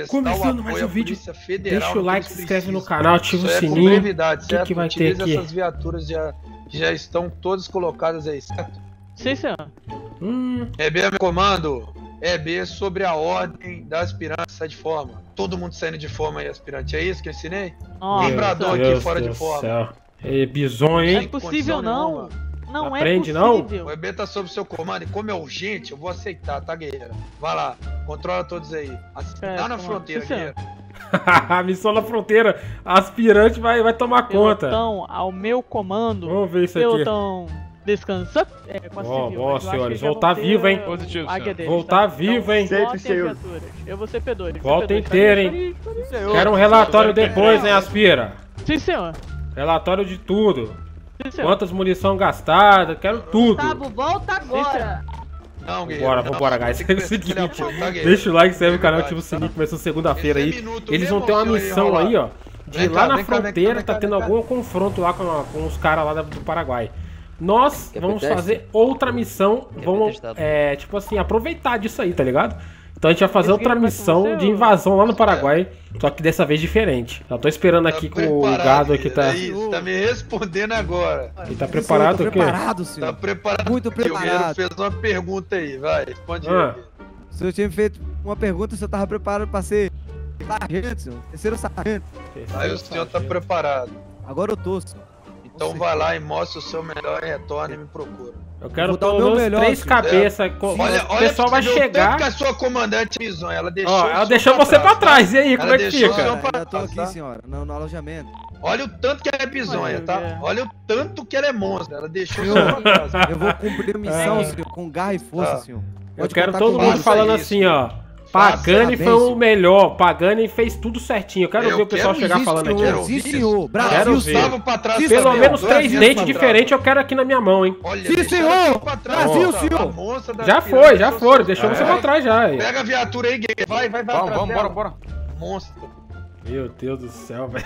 Começando mais um vídeo, Federal, deixa o like, se inscreve no canal, ativa o sininho. O que vai ter aqui? Essas viaturas já estão todas colocadas aí, certo? Sim, senhor. EB, meu comando. EB sobre a ordem da aspirante sai de forma. Todo mundo saindo de forma aí, aspirante. É isso que eu ensinei? Lembrador aqui fora de forma. É bizonho, Não é hein? possível, não. Não é Aprende, possível. O EB tá sob seu comando e como é urgente, eu vou aceitar, tá, guerreira? Vai lá, controla todos aí. Tá na fronteira, guerreira. A missão na fronteira. Aspirante vai tomar conta. Pelotão ao meu comando. Vamos ver isso aqui. Pelotão descansa. Com a civil. Ó, senhores, voltar vivo, hein? Positivo, senhor. Voltar vivo, hein? Sempre, senhor. Eu vou ser P2. Volta inteira, hein? Quero um relatório depois, hein, Aspira? Sim, senhor. Relatório de tudo. Sim, senhor. Quantas munição gastada, quero tudo. Gustavo, volta agora. Não, guerreiro. Vambora, guys. É o seguinte, deixa o like, se inscreve no canal, ativa o sininho, começou segunda-feira aí. Eles vão ter uma missão aí, ó, de lá na fronteira, tá tendo algum confronto lá com os caras lá do Paraguai. Nós vamos fazer outra missão, vamos, tipo assim, aproveitar disso aí, tá ligado? Então a gente vai fazer outra missão de invasão lá no Paraguai, só que dessa vez diferente. Já tô esperando aqui com o gado aqui, tá... Isso, tá me respondendo agora. Ele tá preparado, o quê? Preparado, senhor. Tá preparado? Muito O guerreiro preparado. fez uma pergunta aí, vai, responde aí. O senhor tinha feito uma pergunta, o senhor tava preparado pra ser sargento, senhor. Terceiro sargento. Aí o senhor tá preparado. Agora eu tô, senhor. Então vai lá e mostra o seu melhor e retorna e me procura. Eu quero Vou dar o pelo meu menos melhor, 3 filho. cabeças. O pessoal vai chegar. Que a sua comandante Bison, ela deixou. Ó, ela deixou você pra trás. E aí, como é que deixou fica? o senhor Eu tô aqui, senhora, no alojamento. Olha o tanto que ela é bizonha, tá? Olha o tanto que ela é monstro. Ela deixou o Senhor, senhor pra trás. eu vou cumprir a missão, senhor, com garra e força, senhor. Eu Pode quero contar todo comigo. mundo falando isso. assim, ó. Pagani Faça foi o bem, melhor. Pagani fez tudo certinho. Eu quero ver o pessoal quero chegar isso, falando aqui. senhor. Sim, senhor. Quero Brasil, ver. Gustavo pra trás. Pelo também, menos ó. 3 Brasil dentes pra diferentes trás. eu quero aqui na minha mão, hein? Olha, Sim, deixa senhor. ela pra trás, Brasil, ó. senhor. A monstra da Já aspirante, foi. Deixou você Vai. pra trás já. aí. Pega a viatura aí, guerreiro. Vai atrás Vamos, dela. bora. Monstro. Meu Deus do céu, velho.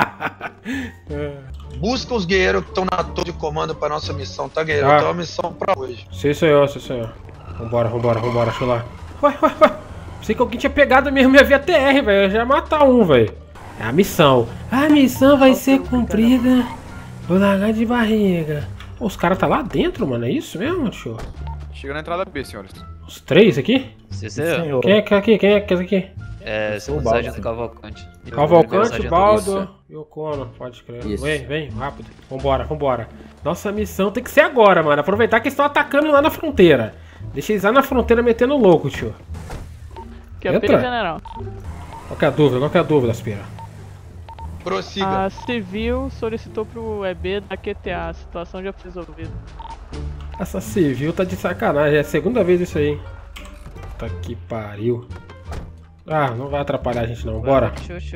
Busca os guerreiros que estão na torre de comando pra nossa missão, tá, guerreiro? Ah. Tem uma missão pra hoje. Sim, senhor. Vambora, deixa eu lá. Ué. Pensei que alguém tinha pegado mesmo minha VTR, velho. Eu já ia matar um, velho. É a missão. A missão vai ser cumprida. Vou largar de barriga. Pô, os caras tá lá dentro, mano. É isso mesmo, tio? Chega na entrada B, senhores. Os 3 aqui? Sim, senhor. Quem é aqui? Quem é esse aqui? É, segundo sargento Cavalcante. Cavalcante, Sargento Baldo Wilson. e o Cono, pode crer. Isso. Vem, rápido. Vambora. Nossa missão tem que ser agora, mano. Aproveitar que eles estão atacando lá na fronteira. Deixa eles lá na fronteira metendo louco, tio. Que é o Pira General. Qual que é a dúvida, Aspira? Prossiga. A civil solicitou pro EB da QTA. A situação já foi resolvida. Essa civil tá de sacanagem. É a segunda vez isso aí. Puta que pariu. Ah, não vai atrapalhar a gente não. Bora.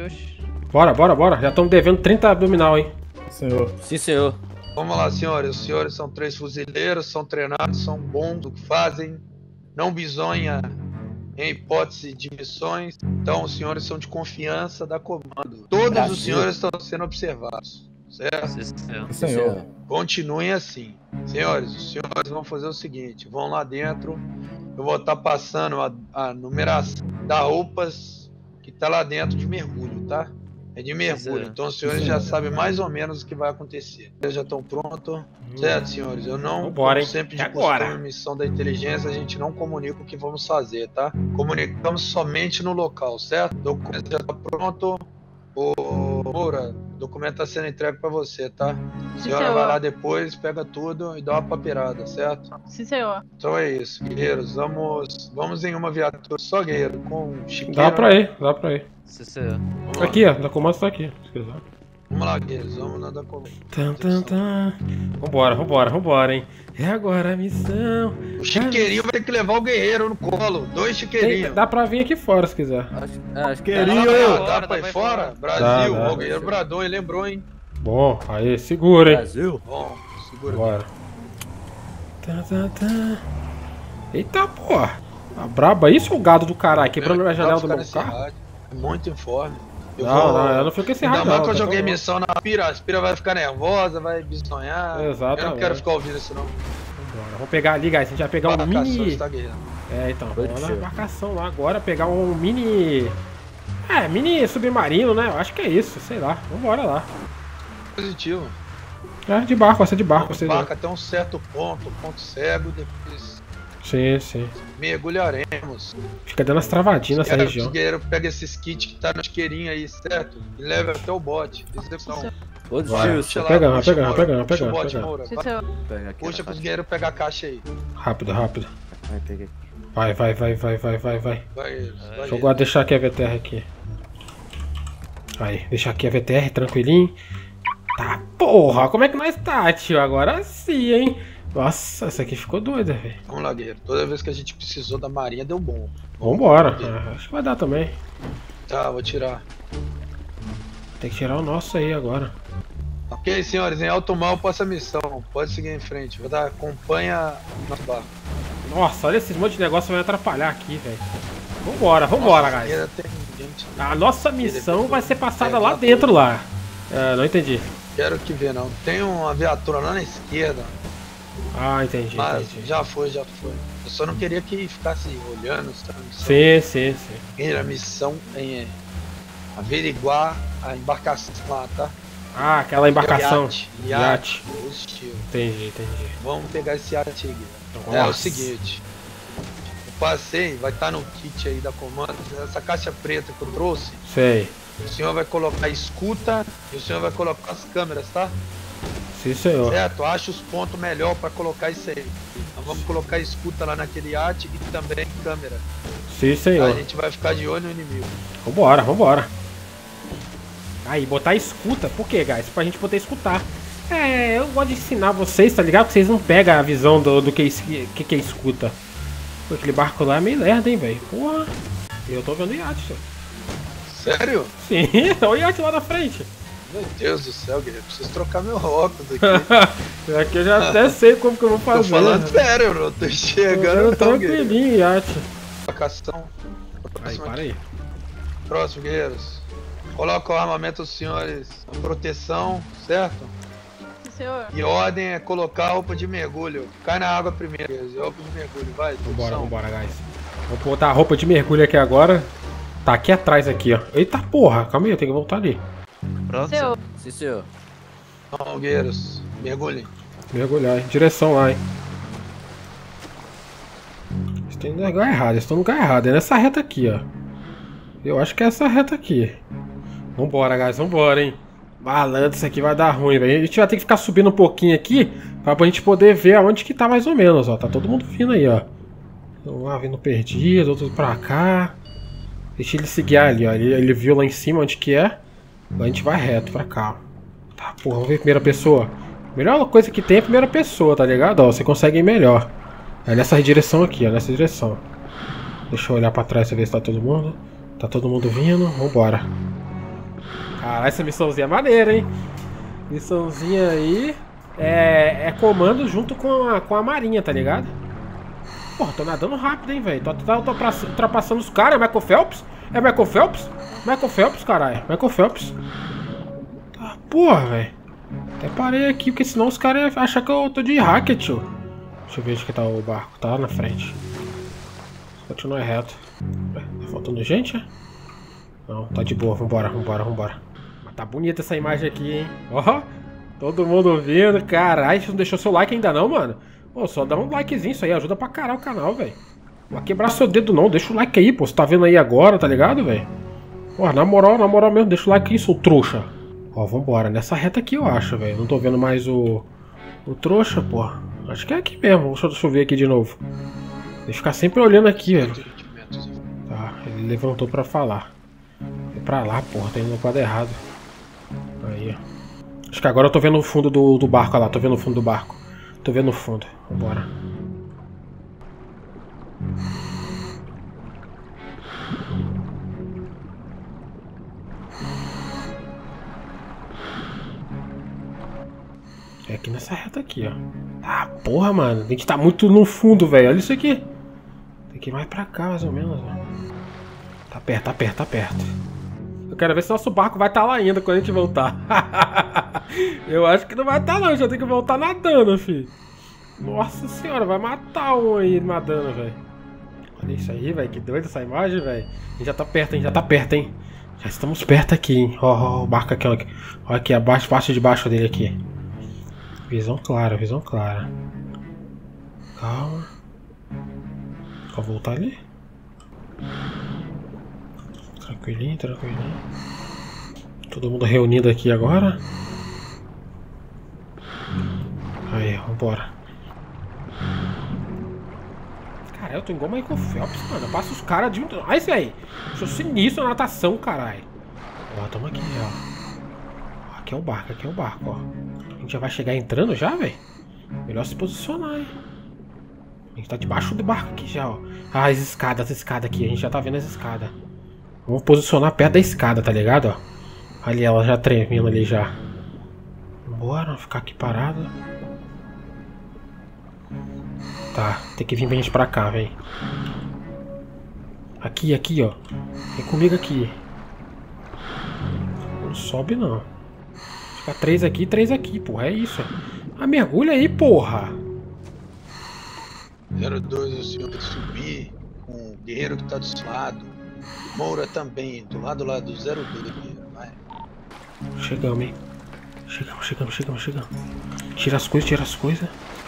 Bora. Já estamos devendo 30 abdominal, hein? Sim, senhor. Vamos lá, senhores. Os senhores são 3 fuzileiros, são treinados, são bons no que fazem. Não bisonha em hipótese de missões. Então, os senhores são de confiança da comando. Todos os senhores estão sendo observados, certo? Sim, Senhor. Continuem assim. Senhores, os senhores vão fazer o seguinte. Vão lá dentro. Eu vou estar passando a numeração das roupas que tá lá dentro de mergulho, tá? É de mergulho. Então os senhores já sabem mais ou menos o que vai acontecer. Eles já estão prontos. Certo, senhores? Eu não, Vambora, hein? como sempre de Agora. costume, missão da inteligência, a gente não comunica o que vamos fazer, tá? Comunicamos somente no local, certo? O documento já tá pronto. Ô, Moura, o documento tá sendo entregue pra você, tá? A senhora senhor. vai lá depois, pega tudo e dá uma papeirada, certo? Sim, senhor. Então é isso, guerreiros. Vamos em uma viatura só, guerreiro, com chiqueiro. Dá pra ir. Sim, senhor. Vamos lá. Aqui, ó. Da comando tá aqui. Se quiser. Vamos lá, guerreiros. Vamos lá da comando. Vambora, hein? É agora a missão. O chiqueirinho vai ter que levar o guerreiro no colo. 2 chiqueirinhos. Dá pra vir aqui fora se quiser. Acho que Dá pra ir fora? Brasil. Dá. O guerreiro bradou, ele lembrou, hein? Bom, aí, segura, hein? Brasil. Bom, segura. Bora. Eita, porra. Tá braba isso ou o gado do caralho? Quebrando a janela do meu carro? É muito informe. Não, eu não fico esse Ainda rádio. mais que eu joguei missão na Aspira. A Aspira vai ficar nervosa, vai bisonhar. Exatamente. Eu não quero ficar ouvindo isso, não. Vamos pegar ali, guys. A gente vai pegar um mini. Tá, guerreiro. É, então. Vamos lá na embarcação lá agora. Pegar um mini. É, mini submarino, né? Eu acho que é isso, sei lá. Vambora lá. Positivo. É, de barco, vai ser de barco. De barco até um certo ponto cego, depois Sim. mergulharemos. Fica dando as travadinhas nessa região. Os guerreiros pegam esses kits que tá na isqueirinha aí, certo? E leva até o bote. Execução. Vai pegando. Puxa o bote, Moura. Sim, senhor. Puxa pros guerreiros pegar a caixa aí. Rápido. Vai, peguei. Vai. Vai. Deixa eu deixar aqui a VTR aqui. Aí, deixar aqui a VTR tranquilinho. Tá, porra, como é que nós tá, tio? Agora sim, hein? Nossa, essa aqui ficou doida, velho. Vamos lá, guerreiro. Toda vez que a gente precisou da marinha, deu bom. Vambora. Acho que vai dar também. Tá, vou tirar. Tem que tirar o nosso aí agora. Ok, senhores, em alto mar passa a missão. Pode seguir em frente. Vou dar acompanha nosso barco. Nossa, olha esses monte de negócio vai atrapalhar aqui, velho. Vambora, guys. A nossa missão vai ser passada lá dentro lá. É, não entendi. Quero que ver, não. Tem uma viatura lá na esquerda. Ah, entendi. Mas já foi. Eu só não queria que ficasse olhando. Sim. A missão é averiguar a embarcação lá, tá? Ah, aquela embarcação. Iate. Positivo. Entendi. Vamos pegar esse iate aqui. Nossa. É o seguinte. Eu passei, vai estar no kit aí da comanda. Essa caixa preta que eu trouxe. Sei. O senhor vai colocar a escuta e o senhor vai colocar as câmeras, tá? Sim, senhor. Certo, acha os pontos melhor pra colocar isso aí. Então vamos colocar a escuta lá naquele iate e também câmera. Sim, senhor. A gente vai ficar de olho no inimigo. Vambora. Aí, botar escuta. Por quê, guys? Pra gente poder escutar. É, eu gosto de ensinar vocês, tá ligado? Que vocês não pegam a visão do que é escuta. Pô, aquele barco lá é meio lerdo, hein, velho. Porra. Eu tô vendo o iate, senhor. Sério? Sim, olha o iate lá na frente. Meu Deus do céu, guerreiro. Preciso trocar meu óculos aqui. Aqui eu já até sei como que eu vou fazer. Tô falando sério, bro. Tô chegando. Tranquilinho, iate. Embarcação. Aí, para aí. Próximo, guerreiros. Coloca o armamento dos senhores na proteção, certo? Sim, senhor. E ordem é colocar a roupa de mergulho. Cai na água primeiro, guerreiros. Roupa de mergulho, vai. Vambora, guys. Vou botar a roupa de mergulho aqui agora. Tá aqui atrás, aqui, ó. Eita porra, calma aí, eu tenho que voltar ali. Pronto? Senhor. Sim, senhor. Então, guerreiros, mergulhem. Mergulhar, em direção lá, hein. Eles estão no lugar errado, é nessa reta aqui, ó. Eu acho que é essa reta aqui. Vambora, guys, vambora, hein. Malandro, isso aqui vai dar ruim, velho. A gente vai ter que ficar subindo um pouquinho aqui pra gente poder ver aonde que tá mais ou menos, ó. Tá todo mundo vindo aí, ó. Um lá vindo perdido, outro pra cá. Deixa ele se guiar ali, ó. Ele viu lá em cima onde que é. Agora a gente vai reto pra cá. Tá, porra, vamos ver primeira pessoa. Melhor coisa que tem é a primeira pessoa, tá ligado? Ó, você consegue ir melhor. É nessa direção aqui, ó, nessa direção. Deixa eu olhar pra trás pra ver se tá todo mundo. Tá todo mundo vindo, vambora. Caralho, essa missãozinha é maneira, hein? Missãozinha aí é comando junto com a marinha, tá ligado? Porra, tô nadando rápido, hein, velho. Tô ultrapassando os caras. É Michael Phelps? É Michael Phelps? Michael Phelps, caralho. Michael Phelps. Tá, porra, velho. Até parei aqui, porque senão os caras iam achar que eu tô de hacker, tio. Deixa eu ver onde que tá o barco. Tá lá na frente. Continua reto. Tá faltando gente, né? Não, tá de boa. Vambora. Mas tá bonita essa imagem aqui, hein? Ó, todo mundo vendo. Caralho, você não deixou seu like ainda não, mano? Pô, só dá um likezinho, isso aí ajuda pra caralho o canal, velho. Não vai quebrar seu dedo não, deixa o like aí, pô. Você tá vendo aí agora, tá ligado, velho? Pô, na moral mesmo, deixa o like aí, seu trouxa. Ó, vambora, nessa reta aqui eu acho, velho. Não tô vendo mais o trouxa, pô. Acho que é aqui mesmo, deixa eu ver aqui de novo. Deixa eu ficar sempre olhando aqui, velho. Tá, ele levantou pra falar. É pra lá, porra, tá indo no quadro errado. Aí, ó. Acho que agora eu tô vendo o fundo do barco, olha lá, tô vendo o fundo do barco. Tô vendo o fundo, vambora. É aqui nessa reta aqui, ó. Ah, porra, mano. A gente tá muito no fundo, velho. Olha isso aqui. Tem que ir mais pra cá, mais ou menos, ó. Tá perto. Eu quero ver se nosso barco vai estar lá ainda quando a gente voltar. Eu acho que não vai estar não. Já tem que voltar nadando, filho. Nossa senhora, vai matar um aí nadando, velho. Olha isso aí, velho. Que doido essa imagem, velho. A gente já tá perto, hein. Já estamos perto aqui, hein? Ó, o barco aqui, ó. Olha aqui, abaixo, parte de baixo dele aqui. Visão clara, visão clara. Calma. Vou voltar ali. Tranquilinho, tranquilinho. Todo mundo reunido aqui agora. Aí, vambora. Cara, eu tô igual o Michael Phelps, mano. Eu passo os caras de um... Olha isso aí. Eu sou sinistro na natação, caralho. Ó, tamo aqui, ó. Aqui é o barco, ó. A gente já vai chegar entrando já, velho? Melhor se posicionar, hein? A gente tá debaixo do barco aqui já, ó. Ah, as escadas aqui. A gente já tá vendo as escadas. Vamos posicionar perto da escada, tá ligado, ó? Ali, ela já tremendo ali já. Bora, ficar aqui parado. Tá, tem que vir bem pra cá, velho. Aqui, ó. Vem comigo aqui. Não sobe, não. Fica 3 aqui, porra. É isso. Ah, mergulha aí, porra. 02, o senhor vai subir com o guerreiro que tá do seu lado. Moura também, do lado lá do 02, guerreiro. Vai. Chegamos, hein. Chegamos. Tira as coisas.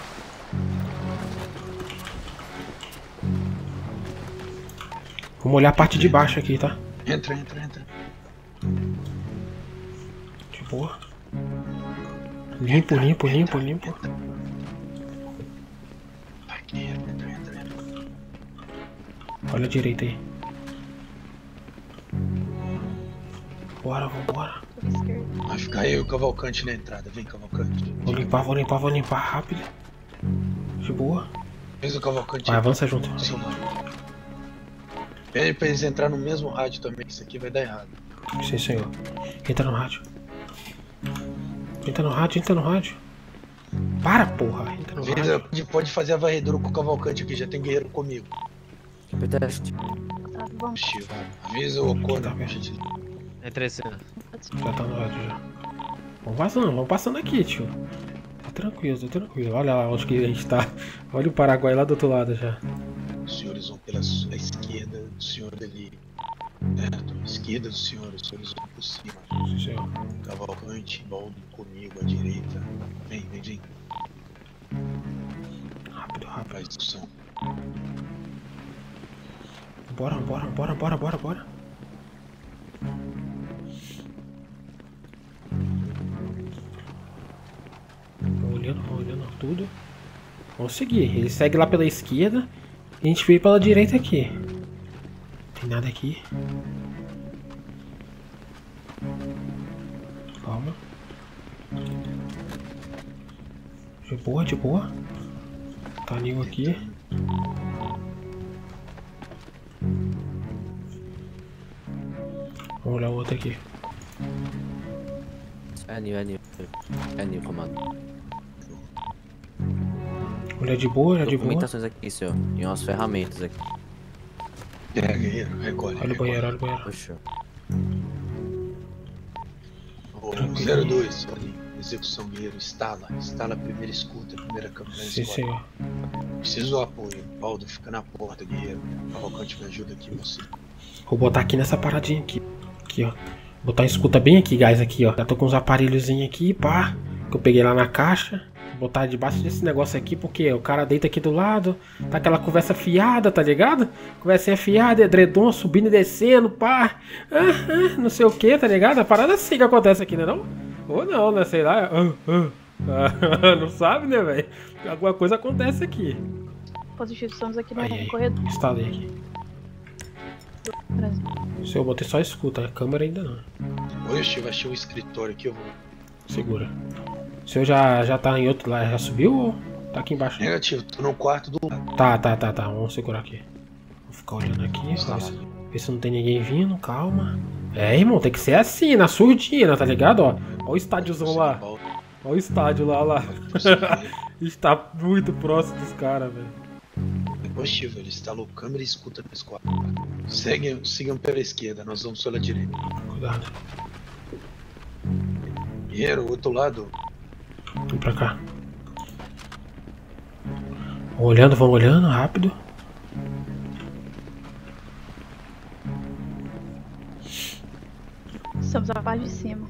Vamos olhar a parte de baixo aqui, tá? Entra. De boa. Limpo. Vai, guerreiro, entra. Olha a direita aí. Bora. Vai ficar eu e o Cavalcante na entrada. Vem, Cavalcante. Vou limpar rápido. De boa. Fez o Cavalcante. Vai, avança junto. Pede pra eles entrar no mesmo rádio também, que isso aqui vai dar errado. Sim, senhor. Entra no rádio. Entra no rádio. Para, porra. Entra no rádio. Pode fazer a varredura com o Cavalcante aqui, já tem guerreiro comigo. Teste. Vamos. Chivo, avisa o Conan, gente. Entra esse. Já tá no rádio já. Vamos passando aqui, tio. Tá tranquilo. Olha lá onde que a gente tá. Olha o Paraguai lá do outro lado já. Os senhores vão pela esquerda, o senhor ali. Certo? Esquerda do senhor, os senhores vão por cima. Sim, senhor. Cavalcante, Baldo comigo à direita. Vem. Rápido. Faz discussão. Bora. Vamos olhando tudo. Vamos seguir. Ele segue lá pela esquerda. E a gente veio pela direita aqui. Não tem nada aqui. Calma. De boa. Tá Nil aqui. Vamos olhar o outro aqui. É Nil, comando. Olha de boa. Documentações aqui, senhor. E umas ferramentas aqui. Guerreiro, recolhe. Olha o banheiro. Poxa. O 02, ali, execução, guerreiro, instala a primeira escuta, a primeira câmera. Sim, senhor. Preciso do apoio. Baldo, fica na porta, guerreiro. Cavalcante, me ajuda aqui, você. Vou botar aqui nessa paradinha aqui. Aqui, ó. Botar a escuta bem aqui, guys, aqui, ó. Já tô com uns aparelhozinhos aqui, pá. Que eu peguei lá na caixa. Vou botar debaixo desse negócio aqui, porque o cara deita aqui do lado. Tá aquela conversa fiada, tá ligado? Conversinha fiada, edredom, subindo e descendo, pá. Não sei o que, tá ligado? A parada assim que acontece aqui, né não? Ou não, né? Sei lá. Não sabe, né, velho? Alguma coisa acontece aqui. Positivo, estamos aqui no Aí, corredor. instalei aqui. Se eu botei só escuta, a câmera ainda não. Oi, Steve, achei um escritório aqui, eu vou. Segura. O senhor já tá em outro lá, já subiu ou tá aqui embaixo? Negativo, tô no quarto do lado. Tá, vamos segurar aqui. Vou ficar olhando aqui, ver se não tem ninguém vindo, calma. É, irmão, tem que ser assim, na surdina, tá ligado? Ó o estádiozão lá. Olha o estádio lá. A gente tá muito próximo dos caras, velho. Ô, Steve, ele instalou câmera e escuta nesse quarto. Sigam pela esquerda, nós vamos pela direita. Cuidado. Guerreiro, outro lado. Vem pra cá. Vamos olhando, rápido. Estamos na parte de cima.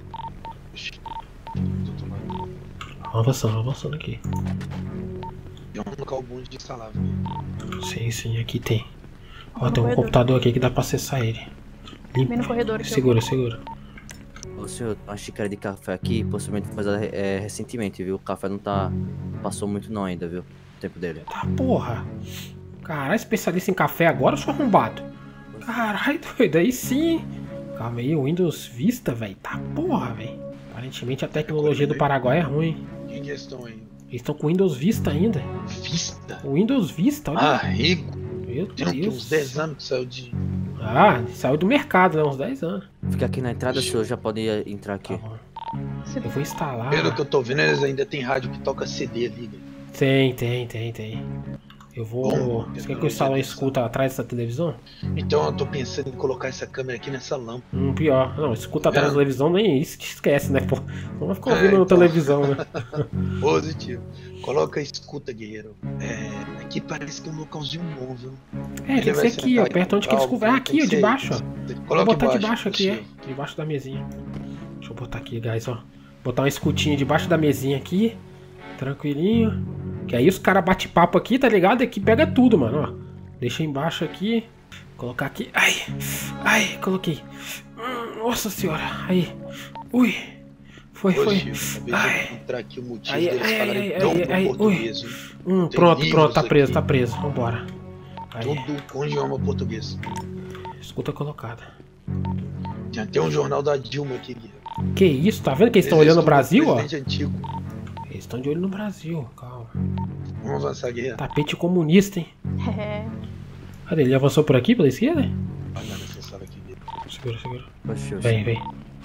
Vamos avançando aqui. Vamos colocar o bonde de salada. Sim, aqui tem. Ó, tem um computador aqui que dá pra acessar ele. Vem no corredor aqui. Segura. Ô senhor, uma xícara de café aqui, possivelmente foi usada recentemente, viu? O café não passou muito não ainda, viu? O tempo dele. Tá, porra. Caralho, especialista em café agora, seu arrombado? Caralho, doido, aí sim. Calma aí, o Windows Vista, velho. Tá, porra, velho. Aparentemente a tecnologia do Paraguai é ruim. Quem que eles estão aí? Eles estão com o Windows Vista ainda. Vista? O Windows Vista, olha. Ah, rico. Meu Tem Deus. uns 10 anos que saiu de... Ah, saiu do mercado, né? Uns 10 anos. Fica aqui na entrada, senhor, já pode entrar aqui. Tá bom. Eu vou instalar. Pelo que eu tô vendo, eles ainda tem rádio que toca CD ali, velho. Tem. Eu vou... Bom, Você quer que eu instale uma escuta atrás dessa televisão? Então eu tô pensando em colocar essa câmera aqui nessa lâmpada. Pior. Não, escuta atrás da televisão, nem isso te esquece, né, pô? Não vai ficar ouvindo na Então. televisão, né? Positivo. Coloca a escuta, guerreiro. Aqui parece que é um localzinho bom, viu? É, tem que ser aqui, ó, perto onde que eles conversam. Ah, aqui, ó, de baixo, ó. Vou Coloca botar debaixo aqui, debaixo da mesinha. Deixa eu botar aqui, guys, ó. Botar uma escutinha debaixo da mesinha aqui. Tranquilinho. Que aí os caras batem papo aqui, tá ligado? Aqui pega tudo, mano, ó. Deixa embaixo aqui. Colocar aqui. Ai, coloquei. Nossa senhora. Aí. Ui. Foi. Ai. Encontrar aqui o motivo deles falarem tão português. Pronto, tá preso. Vambora. Aí. Tudo com idioma português. Escuta colocada. Tem até um jornal da Dilma aqui, guerreiro. Que isso? Tá vendo que eles estão olhando o Brasil, ó? Antigo. Eles estão de olho no Brasil, calma. Vamos avançar, guerreiro. Tapete comunista, hein? É. Cadê? Ele avançou por aqui, pela esquerda? Vai lá nessa sala aqui, guerreiro. Segura. Poxa, Vem.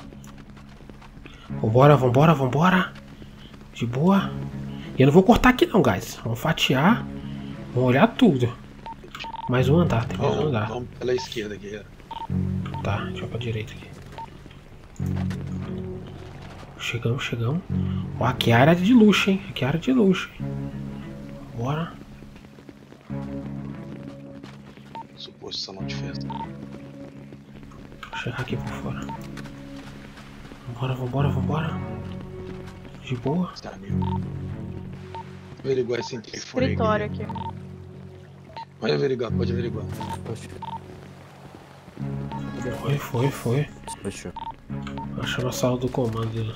Vambora. De boa. E eu não vou cortar aqui não, guys. Vamos fatiar. Vamos olhar tudo. Mais um andar, tem mais um andar. Vamos pela esquerda, guerreiro. Tá, deixa eu pra direita aqui. Chegamos. Ó, aqui é área de luxo, hein? Bora. Suposto salão de festa. Vou chegar aqui por fora. Vambora. De boa. Tá, amigo. Averiguar esse telefone aí, Escritório guerreiro. aqui. Pode averiguar. Foi. Poxa. Achando a sala do comando.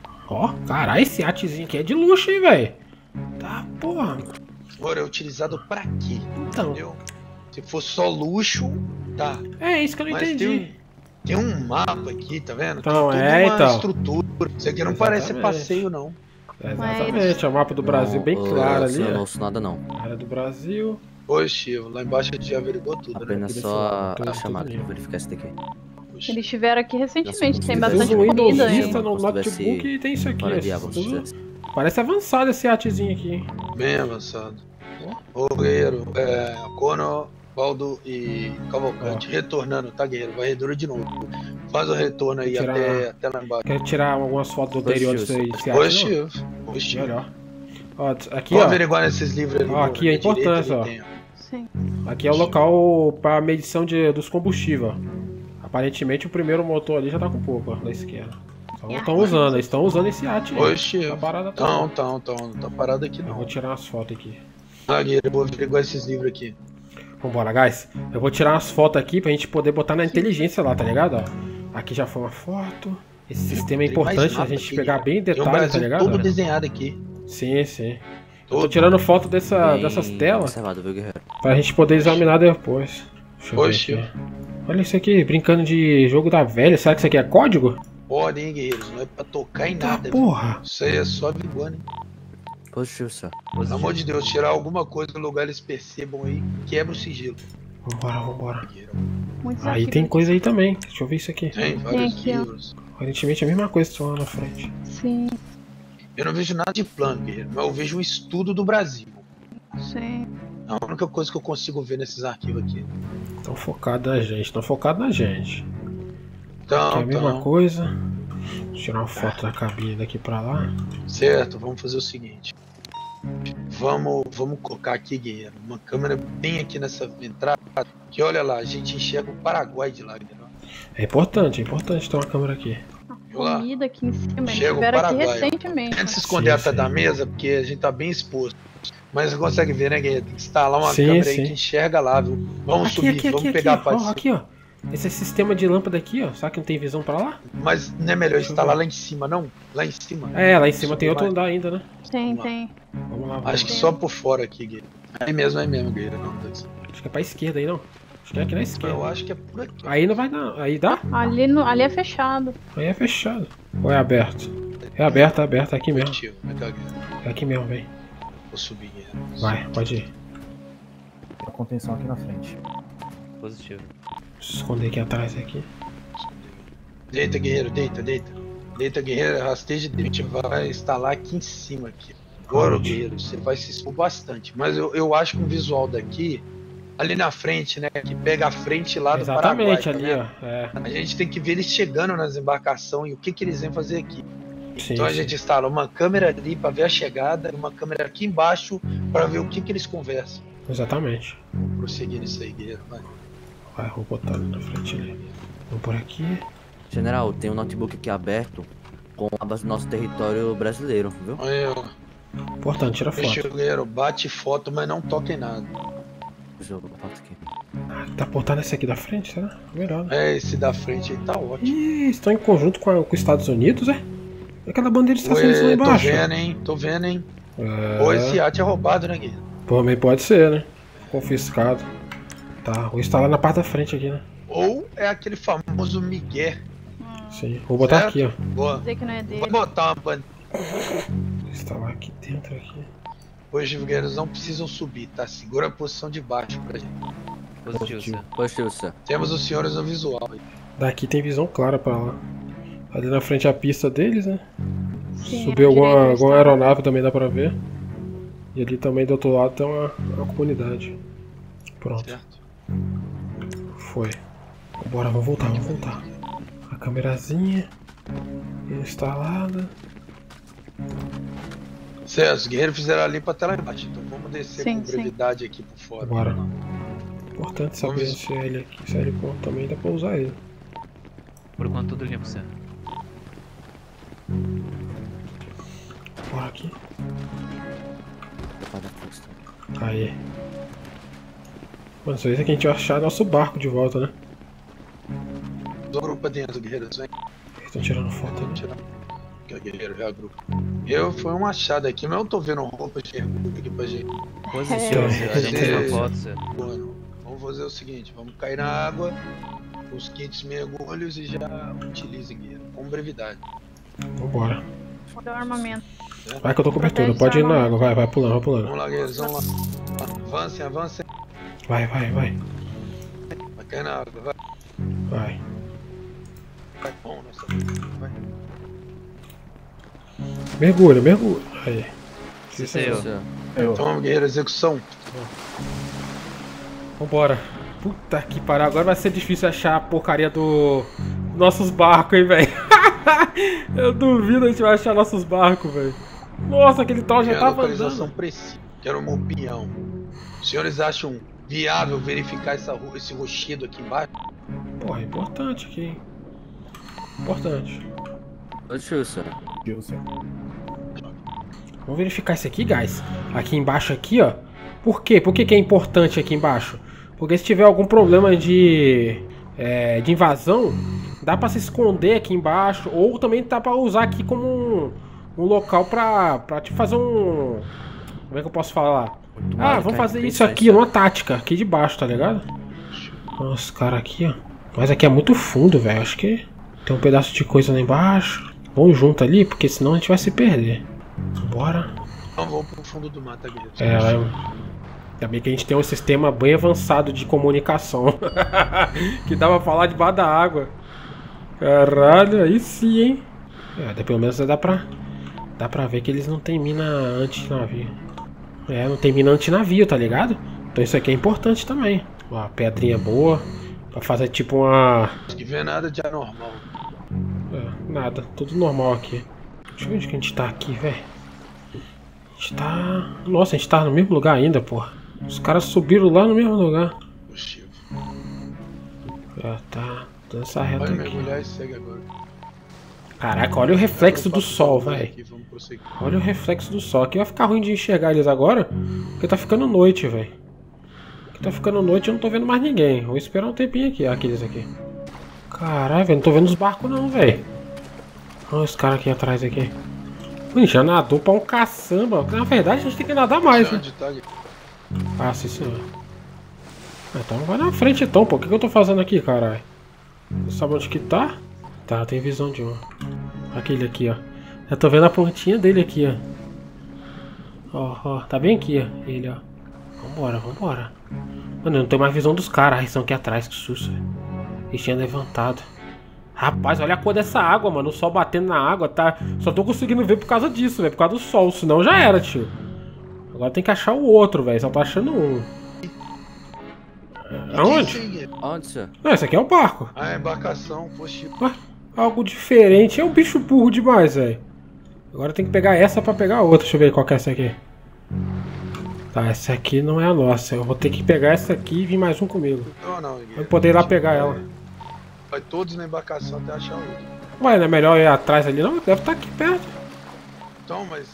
Ó, caralho, esse atezinho aqui é de luxo, hein, velho. Tá, porra. Agora é utilizado pra quê? Então. Entendeu? Se fosse só luxo, tá. É isso que eu não Mas entendi. tem um mapa aqui, tá vendo? Então, tem toda uma então. estrutura. Isso aqui não parece passeio, não. Exatamente, é o mapa do Brasil bem claro ali. Eu não Ó. ouço nada não. Área do Brasil. Oi, Chivo. Lá embaixo a gente já averiguou tudo, né? Apenas Tudo só tudo a chamada, ali. vou verificar isso daqui. Eles estiveram aqui recentemente, tem Nossa, bastante Usa o Windows comida Vista ainda. no Como se notebook tivesse e tem isso aqui. Fora ó, de água, como se tudo- tivesse. Parece avançado esse atezinho aqui. Bem avançado. Ô, guerreiro, Cono, Baldo e Cavalcante retornando, tá, guerreiro? Varredura de novo. Faz o retorno aí Tirar- até lá embaixo. Quero tirar algumas fotos do interior desse Oi, ate. não? Chivo. Oi, Chivo. Melhor. Ó, aqui, Vamos ó. averiguar nesses livros ali. Ó, aqui é na direita, importância, ali ó. tem, Sim. Aqui é o local para medição dos combustíveis. Ó. Aparentemente o primeiro motor ali já tá com pouco, ó, da esquerda. Então eles estão usando esse ate aí. Oi, Chivo. Tá parada toda. Não tá parado aqui Eu não. vou tirar umas fotos aqui. Ah, guerreiro, eu vou averiguar esses livros aqui. Vambora, guys. Eu vou tirar umas fotos aqui pra gente poder botar na inteligência lá, tá ligado? Ó. Aqui já foi uma foto. Esse sistema é Tem mais importante a mapa gente aqui, pegar bem Tem o detalhe, tá Brasil ligado? todo desenhado aqui. Sim. Eu tô Todo. tirando foto Bem dessas telas observado, viu, guerreiro? pra gente poder examinar depois. Deixa eu Oi, ver Chico. aqui. Olha isso aqui, brincando de jogo da velha. Será que isso aqui é código? Podem, hein, guerreiros. Não é pra tocar em Tá, nada. viu? porra. Isso aí é só viguana, hein? Positivo, senhor. Pelo amor de Deus, tirar alguma coisa no lugar eles percebam aí, quebra o sigilo. Vambora. Guerreiro. Muitos Aí artigos. tem coisa aí também. Deixa eu ver isso aqui. Tem vários aqui, ó. livros. Aparentemente é a mesma coisa que estão lá na frente. Sim, Eu não vejo nada de plano, guerreiro, mas eu vejo um estudo do Brasil. sim. É a única coisa que eu consigo ver nesses arquivos aqui. Estão focados na gente. Então, Aqui é a mesma coisa. Vou tirar uma foto da cabine daqui pra lá. certo, vamos fazer o seguinte. Vamos colocar aqui, guerreiro, uma câmera bem aqui nessa entrada, que olha lá, a gente enxerga o Paraguai de lá, entendeu? É importante ter uma câmera aqui. lá. comida aqui em cima. Eles Chega o estiveram aqui Paraguai. recentemente. Tenta se esconder atrás da mesa, porque a gente tá bem exposto. Mas você consegue ver, né, Guerreiro? Tem que instalar uma câmera aí que enxerga lá, viu? Vamos subir, vamos pegar a parte. Aqui, ó. Esse sistema de lâmpada aqui, ó. Será que não tem visão pra lá? Mas não é melhor instalar lá em cima, não? Lá em cima. É, lá em cima tem outro andar ainda, né? Tem. Vamos lá. Acho que só por fora aqui, Guerreiro. Aí mesmo, Guerreiro. Não, acho que é pra esquerda aí, não. Acho que é aqui na esquerda. Eu acho que é por aqui. Aí não vai dar. Aí dá? Ali é fechado. Aí é fechado. Ou é aberto? É aberto, é aberto. É aqui mesmo. É aqui mesmo, vem. Vou subir, Guerreiro. Vai, pode ir. Tem a contenção aqui na frente. Positivo. Deixa eu esconder aqui atrás aqui. Deita, Guerreiro, deita. Deita, Guerreiro, rasteja de... A gente vai instalar aqui em cima aqui. Agora, Guerreiro, você vai se expor bastante. Mas eu acho que o visual daqui, ali na frente, né? Que pega a frente lá do Paraguai. Exatamente, ali, ó. É. A gente tem que ver eles chegando nas embarcações e o que eles vêm fazer aqui. Sim, então a gente instala uma câmera ali para ver a chegada e uma câmera aqui embaixo para ver o que eles conversam. Exatamente. Vamos prosseguir nisso aí, Guerreiro. Vai, vou botar ali na frente ali. Vamos por aqui. General, tem um notebook aqui aberto com abas do nosso território brasileiro, viu? Olha, ó. Importante, tira foto. Guerreiro, bate foto, mas não toque em nada. Tá portando esse aqui da frente, será? Melhor, né? É, esse da frente aí tá ótimo. Ih, estão em conjunto com os Estados Unidos, é? Aquela bandeira de Estados Unidos lá embaixo. Tô vendo, hein? É... Ou esse iate é roubado, né, Guerreiro? Também pode ser, né? Confiscado. Tá, vou instalar na parte da frente aqui, né? Ou é aquele famoso Miguel. Sim, vou botar certo? aqui, ó. Boa. Dizer que não é dele. Vou botar uma bandeira. Vou instalar aqui dentro aqui. Hoje os guerreiros não precisam subir, tá? Segura a posição de baixo pra gente. Positivo, senhor. Temos os senhores no visual aí. Daqui tem visão clara pra lá. Ali na frente é a pista deles, né? Sim, Subir alguma aeronave também dá pra ver. E ali também do outro lado tem uma comunidade. Pronto. Certo. Foi. Bora, vamos voltar. A câmerazinha instalada. Certo, os guerreiros fizeram ali pra tela embaixo, então vamos descer Sim, com brevidade aqui por fora. Bora. Importante saber se ele aqui, se ele ponto também dá pra usar ele. Por enquanto tudo limpo, senhor. Bora aqui. Aí. Mano, só isso aqui a gente vai achar nosso barco de volta, né? Do grupo pra dentro, guerreiros, vem. Eles estão tirando foto ali. Que é o guerreiro, já grupo. Foi um achado aqui, mas eu não tô vendo roupas de mergulho aqui pra gente. Positivo, senhor. A gente tirou foto, senhor. Mano, vamos fazer o seguinte, vamos cair na água, os kits mergulhos e já utilizem, guerreiro, com brevidade. Vambora. Olha o armamento. Vai que eu tô cobertura, pode ir na água, vai pulando, vai pulando. Vamos lá, guerreiros, vamos lá. Avancem. Vai. Vai cair na água, vai. Vai. Vai bom, nossa. Vai. Mergulha. Aí. Sim, senhor. Então, guerreiro, execução. Vambora. Puta que pariu, agora vai ser difícil achar a porcaria do nossos barcos, hein, velho. Eu duvido a gente vai achar nossos barcos, velho. Nossa, aquele tal já tava localização andando. precisa. Quero uma opinião. Os senhores acham viável verificar esse rochedo aqui embaixo? Porra, é importante aqui, hein. Importante. Positivo, senhor. Vamos verificar isso aqui, guys. Aqui embaixo, aqui, ó. Por quê? Por que é importante aqui embaixo? Porque se tiver algum problema de invasão, dá pra se esconder aqui embaixo. Ou também dá pra usar aqui como um local pra tipo, fazer um... Como é que eu posso falar? Ah, vamos fazer isso aqui, uma tática. Aqui de baixo, tá ligado? Nossa, cara, aqui, ó. Mas aqui é muito fundo, velho. Acho que tem um pedaço de coisa lá embaixo. Vamos junto ali, porque senão a gente vai se perder. Bora. Então vamos pro fundo do mato, guerreiro. Também que a gente tem um sistema bem avançado de comunicação. Que dá pra falar debaixo da água. Caralho, aí sim, hein? Pelo menos dá pra ver que eles não tem mina anti-navio. Não tem mina anti-navio, tá ligado? Então isso aqui é importante também. Uma pedrinha boa. Pra fazer tipo uma... Não que vê nada de anormal. Nada, tudo normal aqui. Deixa eu ver onde que a gente tá aqui, velho. A gente tá... Nossa, a gente tá no mesmo lugar ainda, porra. Os caras subiram lá no mesmo lugar. Positivo. Tá. Toda essa reta Pode aqui. mergulhar e segue agora. Caraca, olha o reflexo do sol, velho. Olha o reflexo do sol. Aqui vai ficar ruim de enxergar eles agora, porque tá ficando noite, velho. Aqui tá ficando noite e eu não tô vendo mais ninguém. Vou esperar um tempinho aqui, aqueles aqui. Caralho, velho, não tô vendo os barcos não, velho. Olha os caras aqui atrás aqui. Ui, já nadou pra um caçamba. Na verdade, a gente tem que nadar mais, né? Ah, sim, senhor. Então vai na frente então, pô. O que eu tô fazendo aqui, caralho? Você sabe onde que tá? Tá, tem visão de um. Aquele aqui, ó. Eu tô vendo a pontinha dele aqui, ó. Ó, tá bem aqui, ó. Ele, ó. Vambora, vambora. Mano, eu não tenho mais visão dos caras. Ai, são aqui atrás, que susto, velho. Eles tinham levantado. Rapaz, olha a cor dessa água, mano. O sol batendo na água, tá? Só tô conseguindo ver por causa disso, velho. Por causa do sol. Senão já era, tio. Agora tem que achar o outro, velho. Só tô achando um. Aonde? Onde, senhor? Não, esse aqui é o barco. Ah, é embarcação, poxa. Ué, algo diferente. É um bicho burro demais, velho. Agora tem que pegar essa pra pegar a outra. Deixa eu ver qual que é essa aqui. Tá, essa aqui não é a nossa. Eu vou ter que pegar essa aqui e vir mais um comigo. Não, Vou poder ir lá pegar ela. Vai todos na embarcação até achar outra. Ué, não é melhor ir atrás ali não? Deve estar aqui perto. Então, mas...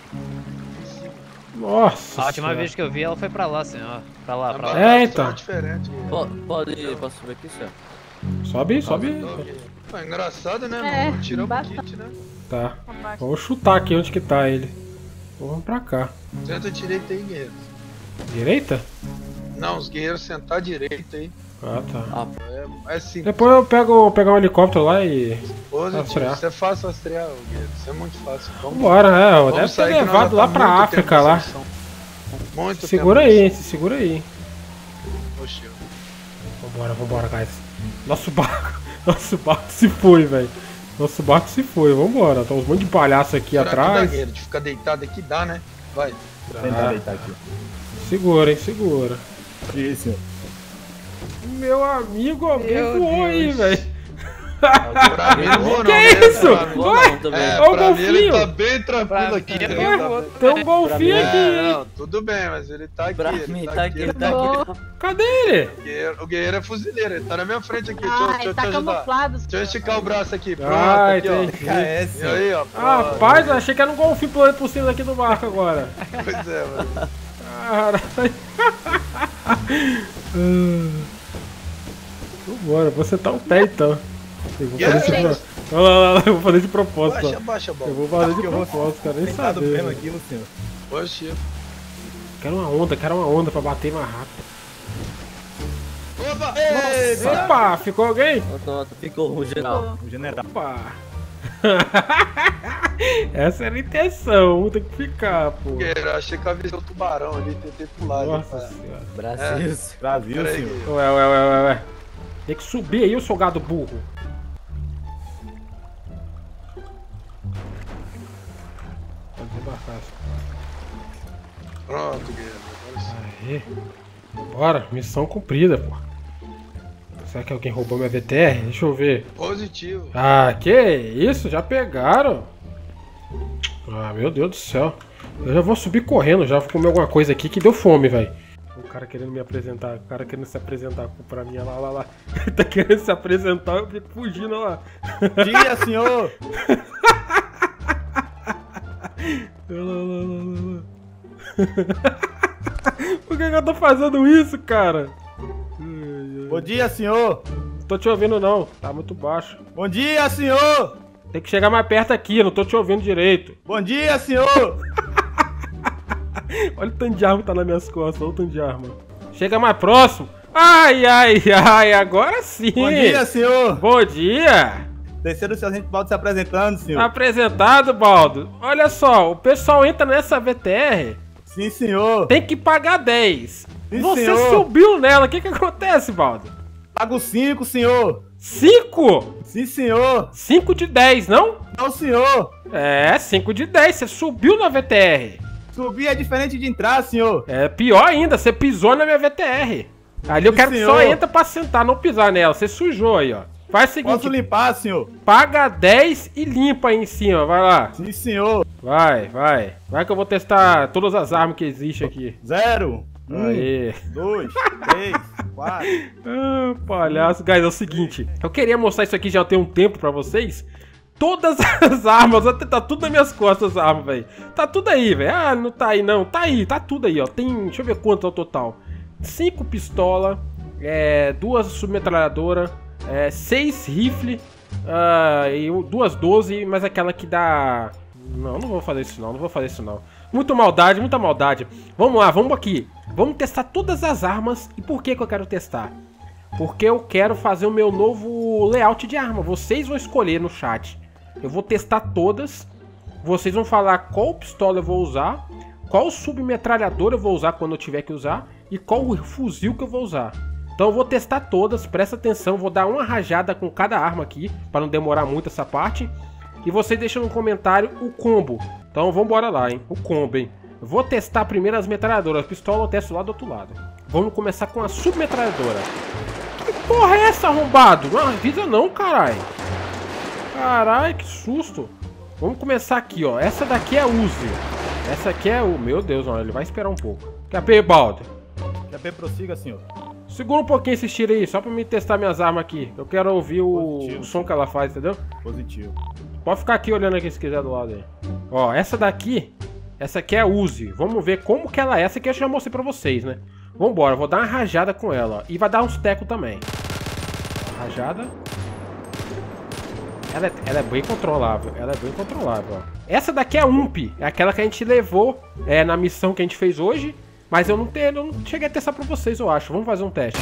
Nossa. A última vez que eu vi ela foi pra lá, senhor. Pra lá, pra lá. É, então. Diferente. Posso subir aqui, senhor? Sobe, sobe. É engraçado, né, É, mano? Tiramos o bastante. kit, né? Tá. Vamos chutar aqui onde que tá ele. Vamos pra cá. Senta direita aí, guerreiro. Direita? Não, os guerreiros sentar direita aí. Ah, tá. É simples. Depois eu pego pegar um helicóptrio lá e... Positivo. rastrear. Isso é fácil rastrear, guerreiro. Isso é muito fácil. Vambora, deve ter levado lá pra África lá. Muito Segura tempo. aí, se segura aí. Poxa. Vambora, guys. Nosso barco se foi, velho. Nosso barco se foi, vambora. Tá uns monte de palhaço aqui Será que dá, atrás. guerreiro, de ficar deitado aqui dá, né? Vai. Tentar deitar aqui. Segura, hein, segura. Isso. Meu amigo, alguém voou aí, velho. Pra mim não vou não. Que né? isso? Não, também. É, Olha o pra mim ele golfinho. tá bem tranquilo aqui. Tem um golfinho aqui. Não, tudo bem, mas ele tá aqui. Pra ele mim, tá tá aqui. aqui, tá aqui. Cadê ele? O guerreiro é fuzileiro, ele tá na minha frente aqui. Deixa Ah, eu ele te tá ajudar. camuflado. Deixa eu esticar o braço aqui. Pronto, Ah, aqui, ó. entendi. E aí, ó. Rapaz, eu achei que era um golfinho pulando por cima daqui do barco agora. Pois é, mano. Caralho. Vambora, você tá um pé então. Eu vou fazer de Olha lá, eu vou fazer de propósito. Baixa, baixa a bola. Eu vou fazer de propósito, cara, nem Sentado saber. mesmo velho. aqui, Luciano. Poxa. Quero uma onda pra bater mais rápido. Opa! Opa, ficou alguém? Ficou o geral. O general. Opa. Essa era a intenção, tem que ficar, pô. Guerreiro, achei que eu avisei o tubarão ali, tentei pular ali. Nossa cara. senhora. Brasil. Brasil, Pera aí, senhor. guerreiro. Ué. Tem que subir aí, o seu gado burro. Pode desembarcar. Pronto, guerreiro. Agora sim. Aí. Bora, missão cumprida, pô. Será que alguém roubou minha VTR? Deixa eu ver. Positivo. Ah, que isso? Já pegaram? Ah, meu Deus do céu. Eu já vou subir correndo, já vou comer alguma coisa aqui que deu fome, velho. O cara querendo me apresentar, o cara querendo se apresentar pra mim, olha lá. Ele tá querendo se apresentar, eu fico fugindo lá. Dia, senhor! Lá. Por que eu tô fazendo isso, cara? Bom dia, senhor! Não tô te ouvindo não, tá muito baixo. Bom dia, senhor! Tem que chegar mais perto aqui, não tô te ouvindo direito. Bom dia, senhor! Olha o tanto de arma que tá nas minhas costas, olha o tanto de arma. Chega mais próximo. Ai, agora sim. Bom dia, senhor! Bom dia. Terceiro sargento Baldo se apresentando, senhor. Apresentado, Baldo. Olha só, o pessoal entra nessa VTR, Sim, senhor! tem que pagar 10. Sim, Você senhor. subiu nela, o que acontece, Baldo? Pago 5, senhor! 5? Sim, senhor! 5 de 10, não? Não, senhor! É, 5 de 10, você subiu na VTR. Subir é diferente de entrar, senhor! É pior ainda, você pisou na minha VTR. Ali eu Sim, quero que senhor. só entra pra sentar, não pisar nela. Você sujou aí, ó. Faz o seguinte, Posso limpar, senhor? paga 10 e limpa aí em cima, vai lá. Sim, senhor! Vai. Vai que eu vou testar todas as armas que existem aqui. 0, 1, Aí. 2, 3, 4. Ah, palhaço. Guys, é o seguinte, eu queria mostrar isso aqui já tem um tempo pra vocês, todas as armas. Tá tudo nas minhas costas as armas, velho. Tá tudo aí, velho. Ah, não tá aí não. Tá aí, tá tudo aí, ó. Tem, deixa eu ver quanto é o total. 5 pistolas, 2 submetralhadoras, 6 rifle, e 2 12, mas aquela que dá... Não vou fazer isso não, não vou fazer isso não. Muita maldade, muita maldade. Vamos lá, vamos aqui. Vamos testar todas as armas. E por que eu quero testar? Porque eu quero fazer o meu novo layout de arma. Vocês vão escolher no chat. Eu vou testar todas. Vocês vão falar qual pistola eu vou usar, qual submetralhador eu vou usar quando eu tiver que usar e qual fuzil que eu vou usar. Então eu vou testar todas, presta atenção, vou dar uma rajada com cada arma aqui, para não demorar muito essa parte. E você deixa no comentário o combo. Então vambora lá, hein, o combo, hein. Eu vou testar primeiro as metralhadoras, a pistola eu testo lá do outro lado. Vamos começar com a submetralhadora. Que porra é essa, arrombado? Não avisa não, caralho. Caralho, que susto. Vamos começar aqui, ó. Essa daqui é Uzi. Essa aqui é o... Meu Deus, ó, ele vai esperar um pouco. QP, Baldo. QP, prossiga, senhor. Segura um pouquinho esse tiro aí, só pra me testar minhas armas aqui. Eu quero ouvir o som que ela faz, entendeu? Positivo. Pode ficar aqui olhando aqui se quiser do lado aí. Ó, essa daqui... Essa aqui é a Uzi. Vamos ver como que ela é. Essa aqui eu já mostrei pra vocês, né? Vambora, vou dar uma rajada com ela, ó. E vai dar uns tecos também. Rajada. Ela é bem controlável. Ela é bem controlável, ó. Essa daqui é a UMP. É aquela que a gente levou na missão que a gente fez hoje. Mas eu não cheguei a testar pra vocês, eu acho. Vamos fazer um teste.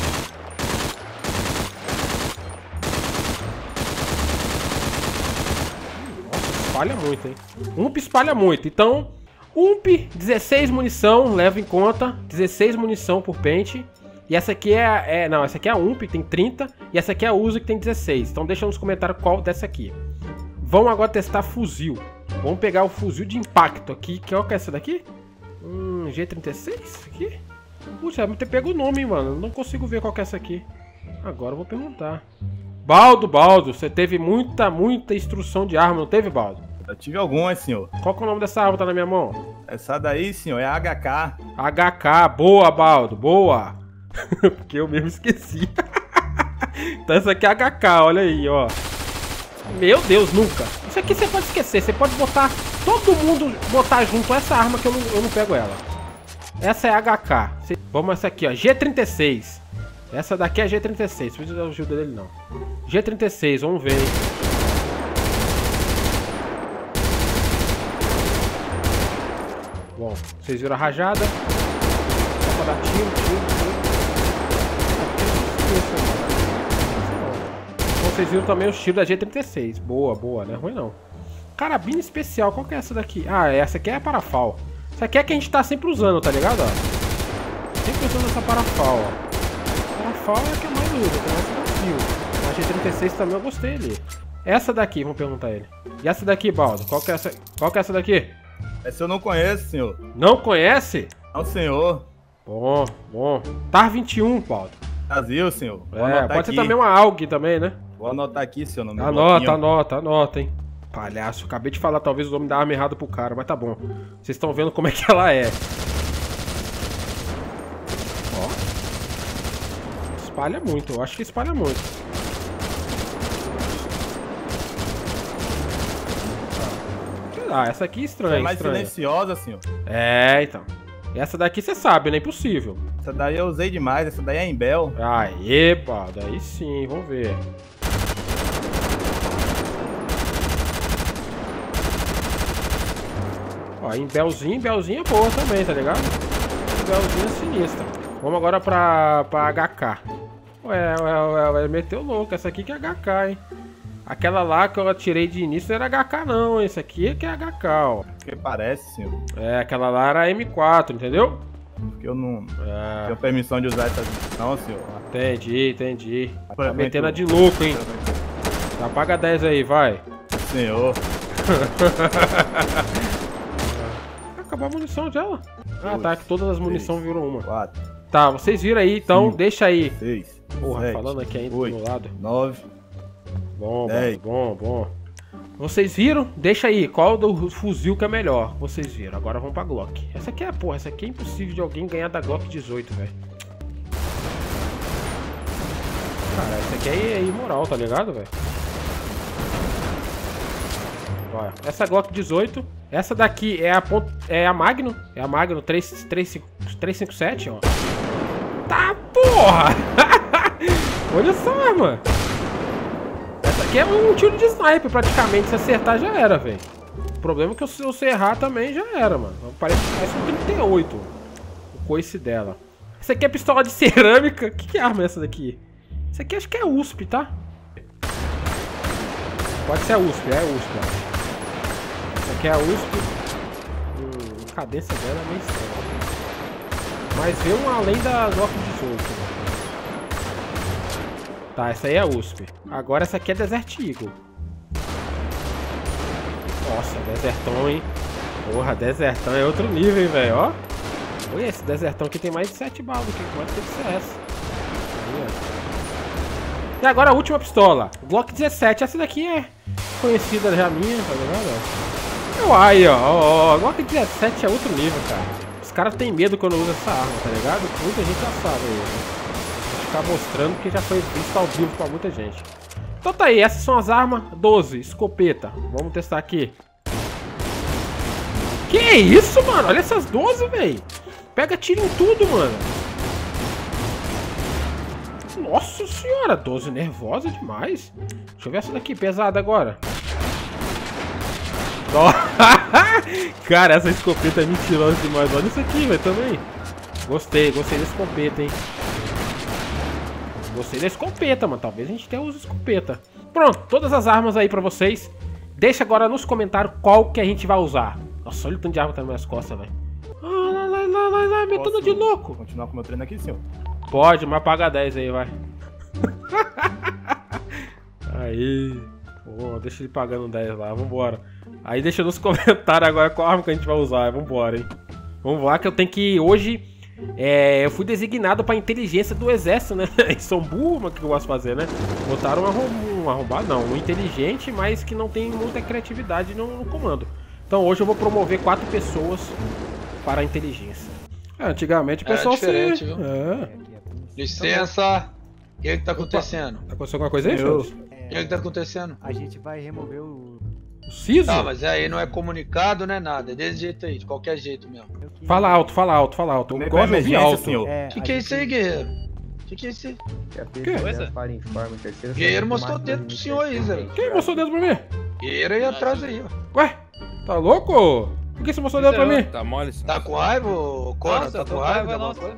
Nossa, espalha muito, hein? UMP espalha muito. Então, UMP, 16 munição, leva em conta. 16 munição por pente. E essa aqui não, essa aqui é a UMP, que tem 30. E essa aqui é a Uzi, que tem 16. Então deixa nos comentários qual dessa aqui. Vamos agora testar fuzil. Vamos pegar o fuzil de impacto aqui. Qual que é essa daqui? G36? Aqui? Puxa, me pegou o nome, mano. Não consigo ver qual que é essa aqui. Agora eu vou perguntar. Baldo, você teve muita instrução de arma, não teve, Baldo? Eu tive algumas, senhor. Qual que é o nome dessa arma que tá na minha mão? Essa daí, senhor, é HK. HK, boa, Baldo, boa. Porque eu mesmo esqueci. Então essa aqui é HK, olha aí, ó. Meu Deus, nunca. Isso aqui você pode esquecer, você pode botar... Todo mundo botar junto essa arma que eu não pego ela. Essa é HK. Vamos essa aqui, ó, G36. Essa daqui é G36, não precisa da ajuda dele não. G36, vamos ver, hein. Bom, vocês viram a rajada. Só pra dar tiro. Vocês viram também o tiro da G36. Boa, não é ruim não. Carabina especial, qual que é essa daqui? Ah, essa aqui é a parafal. Essa aqui é a que a gente tá sempre usando, tá ligado? Ó? Sempre usando essa parafal, ó. Parafal é a que é mais usa, que é mais fio. A G36 também eu gostei ali. Essa daqui, vamos perguntar ele. E essa daqui, Baldo? Qual que é essa daqui? Essa eu não conheço, senhor. Não conhece? Não, senhor. Bom. TAR 21, Baldo. Brasil, senhor. Pode ser também uma AUG também, né? Vou anotar aqui, seu nome. Anota, hein. Palhaço, acabei de falar talvez o nome da arma errado pro cara, mas tá bom. Vocês estão vendo como é que ela é. Ó. Espalha muito, eu acho que espalha muito. Ah, essa aqui é estranha. É mais silenciosa, senhor. Então. Essa daqui você sabe, não é impossível. Essa daí eu usei demais, essa daí é Imbel. Aê, pá, daí sim, vamos ver. Ó, Imbelzinho é boa também, tá ligado? Imbelzinho é sinistra. Vamos agora pra HK. Ué, meteu louco, essa aqui que é HK, hein? Aquela lá que eu atirei de início não era HK não, esse aqui é que é HK, ó. Que parece, senhor. Aquela lá era M4, entendeu? Porque eu não tenho permissão de usar essa não, senhor. Entendi. Tá metendo a de louco, hein? Apaga 10 aí, vai. Senhor. Acabou a munição dela. Tá, que todas as munições viram uma. 4. Tá, vocês viram aí, então 5, deixa aí. 6. Porra, 7, falando aqui ainda 8, do meu lado. 9. Bom. Vocês viram? Deixa aí, qual do fuzil que é melhor? Vocês viram, agora vamos pra Glock. Essa aqui é impossível de alguém ganhar da Glock 18, velho. Cara, essa aqui é imoral, tá ligado, velho? Olha, essa Glock 18. Essa daqui é a Magnum. É a Magnum 357, ó. Tá, porra! Olha essa arma. Essa aqui é um tiro de sniper, praticamente. Se acertar, já era, velho. O problema é que se você errar também, já era, mano. Parece um 38. O coice dela. Essa aqui é pistola de cerâmica. Que arma é essa daqui? Essa aqui acho que é USP, tá? Pode ser a USP, é a USP, ó. Essa aqui é a USP. A cadência dela é meio estranha. Mas veio um além da Glock 18. Tá, essa aí é a USP. Agora essa aqui é Desert Eagle. Nossa, desertão, hein? Porra, desertão é outro nível, hein, velho, ó. Olha, esse desertão aqui tem mais de 7 balas aqui, mais que CS. E agora a última pistola, Glock 17. Essa daqui é conhecida já minha, tá ligado? Aí, ó, Glock 17 é outro nível, cara. Os caras têm medo quando usam essa arma, tá ligado? Muita gente já sabe aí, né? Vou ficar mostrando porque já foi visto ao vivo pra muita gente. Então tá aí, essas são as armas 12, escopeta. Vamos testar aqui. Que isso, mano? Olha essas 12, velho. Pega tiro em tudo, mano. Nossa senhora, 12 nervosa demais. Deixa eu ver essa daqui, pesada agora. Cara, essa escopeta é mentirosa demais. Olha isso aqui, velho, também. Gostei da escopeta, hein. Gostei da escopeta, mano. Talvez a gente até use escopeta. Pronto, todas as armas aí pra vocês. Deixa agora nos comentários qual que a gente vai usar. Nossa, olha o tanto de arma que tá nas minhas costas, velho. Lá, metendo de louco. Continuar com o meu treino aqui, senhor? Pode, mas paga 10 aí, vai. Aí. Pô, deixa ele pagando 10 lá, vambora. Aí deixa nos comentários agora qual arma que a gente vai usar, vambora, hein. Vamos lá que eu tenho que hoje... eu fui designado pra inteligência do exército, né? São burros, mas o que eu gosto de fazer, né? Botaram um arrombado, não. Um inteligente, mas que não tem muita criatividade no comando. Então hoje eu vou promover 4 pessoas para a inteligência. Antigamente o pessoal diferente, viu? Licença. O que tá acontecendo? Tá acontecendo alguma coisa aí, senhores? O que tá acontecendo? A gente vai remover o Ciso? Tá, mas aí não é comunicado, não é nada. É desse jeito aí, de qualquer jeito mesmo. Fala alto. Eu gosto de ouvir alto. Senhor. Que é isso aí, guerreiro? Que é isso aí? Guerreiro mostrou o dedo pro senhor aí, Zé. Quem mostrou o dedo pra mim? Guerreiro aí atrás aí, ó. Ué, tá louco? Por que você mostrou o dedo pra mim? Tá mole, senhor. Tá com raiva, Cora? Tá com raiva?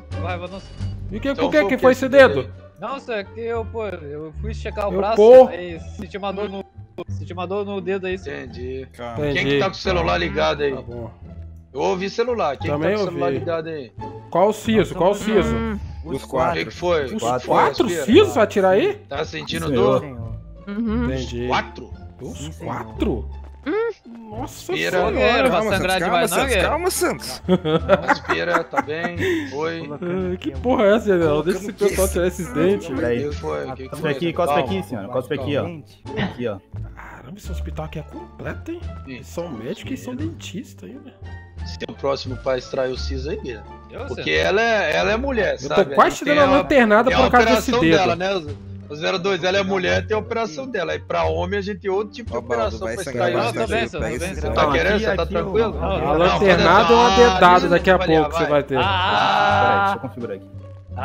E por que foi esse dedo? Não, senhor, que eu fui checar o Eu braço, pô. aí senti uma dor no dedo aí. Entendi. Entendi. Quem que tá com o celular ligado aí? Tá bom. Eu ouvi celular. Quem Também que tá com o celular ouvi. ligado aí? Qual o Ciso? Os O 4. que foi? Os Quatro. 4 Aspira. Cisos vai tirar aí? Tá sentindo Senhor. dor? Entendi. 4? Os Sim, senhor. 4? Nossa Aspira. senhora. Guerreiro, vai sangrar demais não, guerreiro? Calma, Santos. Aspira, tá bem? Oi. Que porra é essa, General? Deixa esse pessoal tirar esses dentes. Pera aí. O que foi? O que Cospe foi? aqui, cospe aqui, senhora. Cospe aqui, ó. Aqui, ó. Caramba, esse hospital aqui é completo, hein? Eles são médicos e são dentistas ainda. Se tem o próximo pra extrair o siso aí, Guilherme. Eu, Porque ela é mulher, Eu sabe? tô quase te dando uma lanternada tem a por causa desse operação dedo. dela, né? O 02, ela é mulher, tem a operação dela. Aí pra homem a gente tem outro tipo de operação pra extrair Não, o eu tô siso. bem, senhor, tô bem, senhor. Tá querendo? Aqui, Você tá aqui, tranquilo? ó. A Não, lanternada é uma dedada daqui a pouco que você vai ter. Pera aí, deixa eu configurar aqui.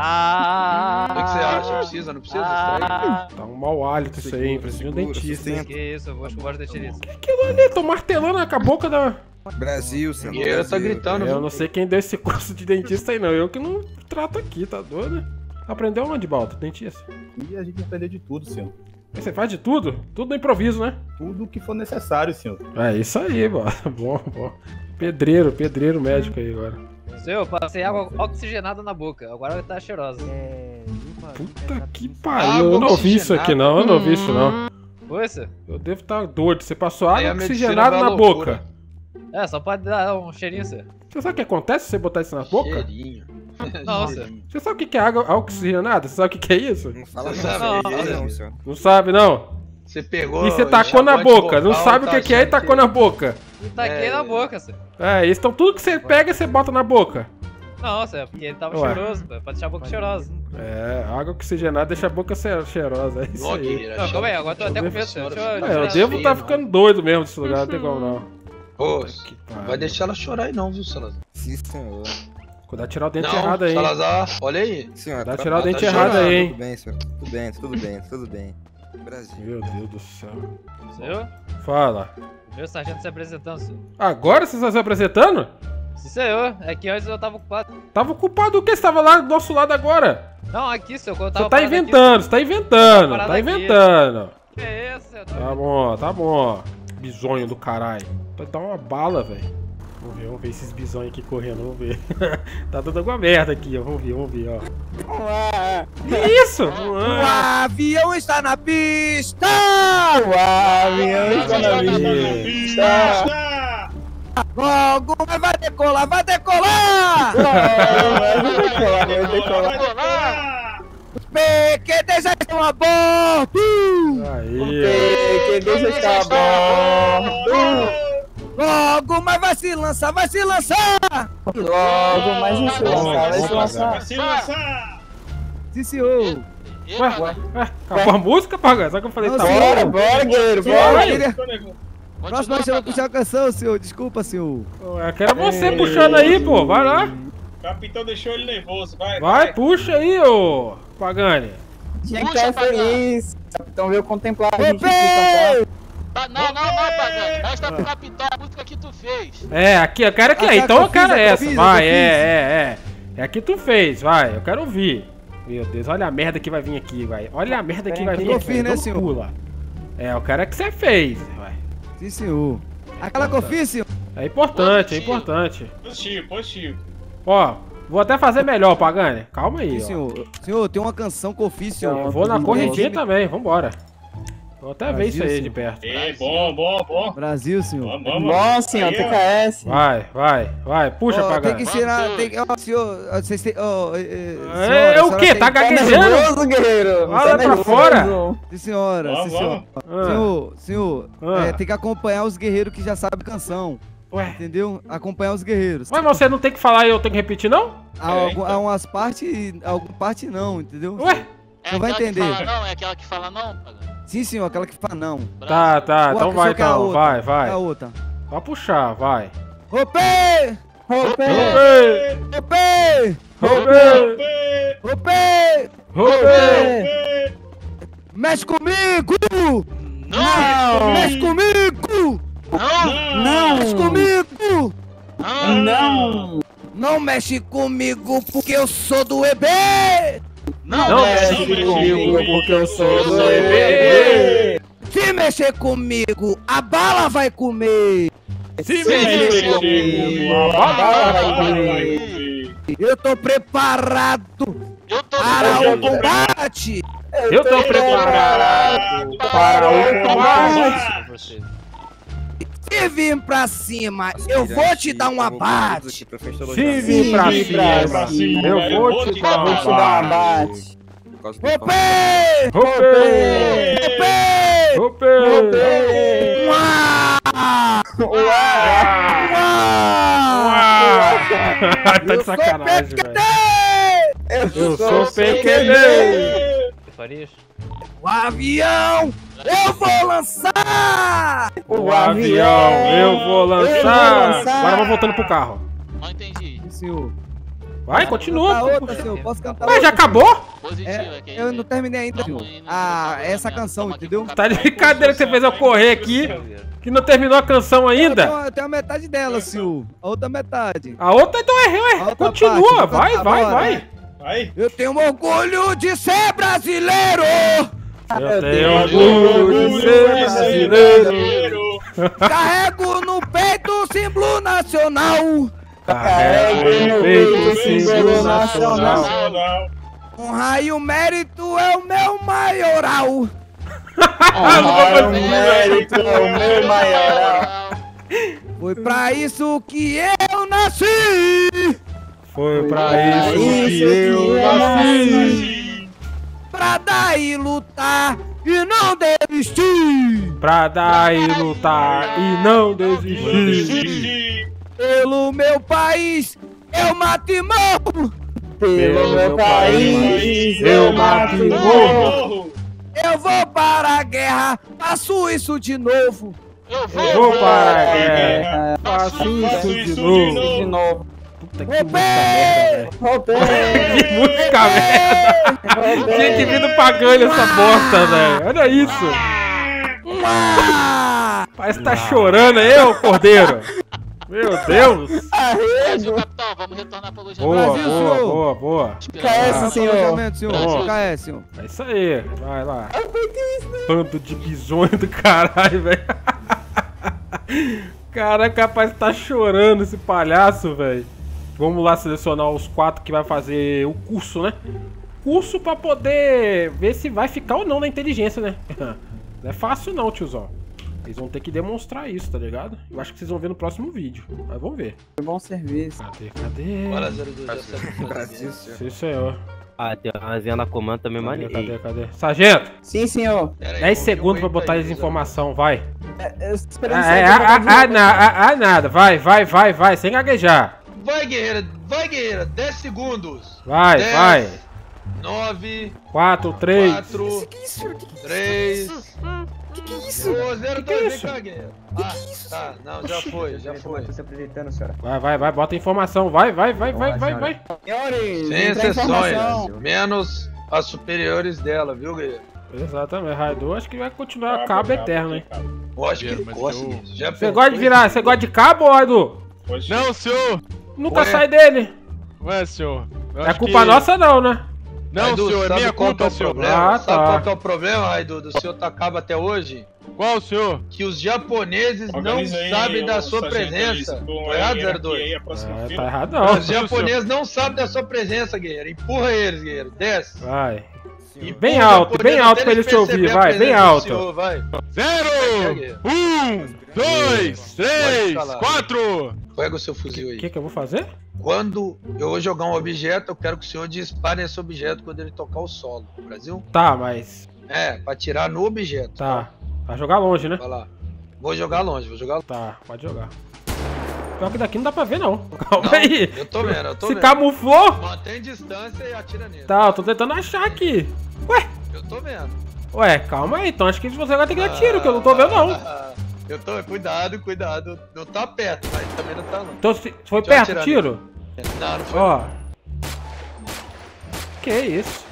O que você acha? Precisa, não precisa extrair? Tá um mau hálito isso aí, hein? Precisa de um dentista, hein? Que isso, eu vou escovar os dentistas. Que aquilo ali? Tô martelando com a boca da... Brasil, O senhor. Guerreiro tá gritando. Eu não sei quem deu esse curso de dentista aí, não. Eu que não trato aqui, tá doido? Aprendeu onde, Balto? Dentista? E a gente aprendeu de tudo, senhor. Você faz de tudo? Tudo no improviso, né? Tudo que for necessário, senhor. É isso aí, Balto. Bom. Pedreiro médico aí agora. Senhor, eu passei água oxigenada na boca, agora tá cheirosa. Puta que pariu. Eu não ouvi isso aqui, não. Eu não ouvi isso, não. Foi, senhor? Eu devo estar doido. Você passou Aí água a medicina oxigenada vai à na loucura. boca. É, só pode dar um cheirinho, senhor. Você sabe o que acontece se você botar isso na boca? Cheirinho. Não, Cheirinho. Você sabe o que é água oxigenada? Você sabe o que é isso? Não fala Você não, sabe? senhor. Não, senhor. Não sabe, não? Você pegou. E você tacou na enxaguante boca. Não vocal, sabe o tá que é e tacou achando na boca. E taquei na boca, senhor. É, então tudo que você pega, você bota na boca. Nossa, é porque ele tava Ué. cheiroso, pô, pra deixar a boca cheirosa. É, água oxigenada deixa a boca cheirosa. É isso aí. Nogueira. Não, calma aí, agora tô até com medo. Eu devo estar ficando doido mesmo nesse lugar, não tem como não. Ô, Que não vai pariu. deixar ela chorar aí não, viu, Salazar? Sim, senhor. Cuidado de tirar o dente Não, errado aí, hein? Salazar, olha aí. Senhor, Dá tirar o dente tá errado chorando. aí, hein? Tudo bem, senhor. Tudo bem, tudo bem, tudo bem. Brasil. Meu Deus do céu. Senhor? Fala. Viu o sargento se apresentando, senhor? Agora você está se apresentando? Sim, senhor. É que antes eu tava ocupado. Tava culpado do que? Você tava lá do nosso lado agora. Não, aqui, senhor, quando eu tava Você tá parado aqui, inventando, você tá inventando, Parado tá aqui. inventando. Que é isso, senhor? Tá bom, tá bom. Bisonho do caralho. Vai dar uma bala, velho. Vamos ver esses bisonhos aqui correndo, vamos ver. Tá dando alguma merda aqui, ó. Vamos ver, ó. Que isso? O avião está na pista! O avião está na pista! Logo, mas vai decolar, vai decolar! Vai decolar! Os PQD já estão a bordo! Aí, Que deixa estar bom! Logo, mas vai se lançar, vai se lançar! Logo, mas vai se lançar, vai se lançar! Vai se lançar! Sim, senhor! Ué, acabou a música, Paga? Só que eu falei, Não, tá senhor. bom. Bora, guerreiro, Senhor, bora! eu queria- Próximo nós vamos puxar a canção, senhor. Desculpa, senhor. Eu quero você puxando aí, pô. Vai lá. O capitão deixou ele nervoso, Vai, puxa aí, ô Pagani. Tinha que estar feliz! O capitão veio contemplar a gente. Opa! Não, Pagani. Mostra pro capitão a música que tu fez. É, aqui, eu quero que Ah, é. tá, Então que eu eu quero fiz, essa. eu fiz, Vai, eu é. É a que tu fez, vai. Eu quero ouvir. Meu Deus, olha a merda que vai vir aqui, vai. Olha a merda que vai vir eu aqui. fiz, né, Então senhor? pula. É, eu quero é que você fez, vai. Sim, senhor. Aquela que eu fiz, senhor. É importante, é importante. Positivo. Ó, vou até fazer melhor, Pagani. Calma aí, Sim, ó. senhor. Senhor, tem uma canção que eu fiz, senhor. Eu vou na corridinha Regime- também, vambora. Vou até ver isso aí Brasil, de perto. Bom. Brasil, senhor. Bom, senhor, TKS. Vai, puxa, Ó, Pagani. tem que tirar. Tem, ó, senhor. Vocês têm. Ó, É o quê? Tá gaguejando? nervoso, guerreiro! Fala pra fora. Sim, senhora. Sim, senhor. Senhor, Ah. tem que acompanhar os guerreiros que já sabem canção. Ué. Entendeu? Acompanhar os guerreiros. Mas você não tem que falar e eu tenho que repetir, não? Há umas partes. Alguma parte não, entendeu? Ué? É Não vai aquela entender. que fala não? É aquela que fala não, Pagani? Sim, senhor, aquela que fala não. Tá, Ou então a vai, pessoa que é a então. outra. Vai. É a outra. Vai puxar, vai. Ropê! Roupê! Ropê! Roupê! Ropê! Roupê! Mexe comigo! Não! Mexe comigo! Não! Mexe comigo! Não! Não mexe comigo porque eu sou do EB! Não mexe comigo porque eu sou do EB! Se mexer comigo, a bala vai comer! Se mexer comigo, a bala vai comer! Eu tô preparado Eu tô para o combate! Eu tô preparado para o combate! Se vir pra cima, eu vou te dar um abate! Se vir pra cima, eu vou te dar um abate! Ropê! Roupê! Ropê! Roupê! Tá de sacanagem, velho. Eu sou PQD! Farias? O avião eu vou lançar! O avião eu vou lançar! Agora vamos voltando pro carro. Não entendi. Senhor. Vai, Cantar continua. outra, senhor. Posso cantar Mas já outra? acabou? Positivo, é que Eu não terminei ainda, senhor. Essa canção, entendeu? Tá de brincadeira que você fez eu correr aqui, que não terminou a canção ainda. Eu tenho a metade dela, senhor. A outra metade. A outra então A é, outra continua, parte, vai. Vai. Eu tenho orgulho de ser brasileiro! Eu tenho orgulho de ser brasileiro. Carrego no peito o símbolo nacional! Carrego no peito o símbolo nacional. Honra e o mérito é o meu maioral! O mérito é o meu maioral. Foi pra isso que eu nasci! Foi pra isso que eu nasci. Pra dar e lutar e não desistir! Pra dar e lutar e não desistir. Pelo meu país Eu mato e morro! Pelo meu país, eu mato e morro. Eu vou para a guerra, faço isso de novo! Eu vou para a guerra, faço isso de novo. Puta que música merda, velho. Que música merda. Tinha que vir do Pagani essa bosta, velho. Olha isso. Parece que tá chorando aí, ô cordeiro. Meu Deus. Brasil, capitão, vamos retornar pra luz. Boa. KS, senhor. KS, senhor. É isso aí, vai lá. Bando de bizonho do caralho, velho. Caraca, capaz de tá chorando esse palhaço, velho. Vamos lá selecionar os 4 que vai fazer o curso, né? Curso pra poder ver se vai ficar ou não na inteligência, né? Não é fácil não, tiozão. Eles vão ter que demonstrar isso, tá ligado? Eu acho que vocês vão ver no próximo vídeo. Mas vamos ver. Bom serviço. Cadê? Bora, 02, Brasil, senhor. Sim, senhor. Ah, tem uma resenha na comando também, mano. Cadê? Sargento! Sim, senhor. 10 segundos pra botar as informações, vai. Nada. Vai, sem gaguejar. Vai, guerreira, 10 segundos. Vai. 9, 4, 3. 3. Que é isso? 02, vem cá, guerreira. Tá, não, já foi. Tô se apresentando, senhora. Vai, bota a informação, vai. Senhores, Sem exceções, menos as superiores dela, viu, guerreiro? Exatamente, Raidu acho que vai continuar cabo eterno, hein? Acho que ele gosta. Você gosta de cabo, Raidu? Não, senhor! Nunca sai dele. Ué, senhor. É culpa nossa não, né? Não, Raidu, senhor, é minha culpa, senhor. Sabe qual que é o problema, Raidu, do senhor tá cabo até hoje? Qual, senhor? Que os japoneses não sabem da sua presença. Tá errado, 02? Tá errado não. Os japoneses não sabem da sua presença, guerreiro. Empurra eles, guerreiro. Desce. Vai. Bem alto pra eles te ouvir, vai, bem alto. 0, 1, 2, 3, 4. Pega o seu fuzil aí. O que eu vou fazer? Quando eu vou jogar um objeto, eu quero que o senhor dispare esse objeto quando ele tocar o solo. Brasil? Tá, mas... Pra atirar no objeto. Tá. Vai jogar longe, né? Vai lá. Vou jogar longe. Tá, pode jogar. Pior que daqui não dá pra ver, não. Calma aí. Eu tô vendo. Se camuflou? Mantém distância e atira nele. Tá, eu tô tentando achar aqui. Ué? Eu tô vendo. Ué, calma aí. Então acho que você vai ter que dar tiro, que eu não tô vendo, não. Eu tô... Cuidado. Não tá perto, mas também não tá, não. Então foi perto o tiro? Não foi. Ó. Que isso?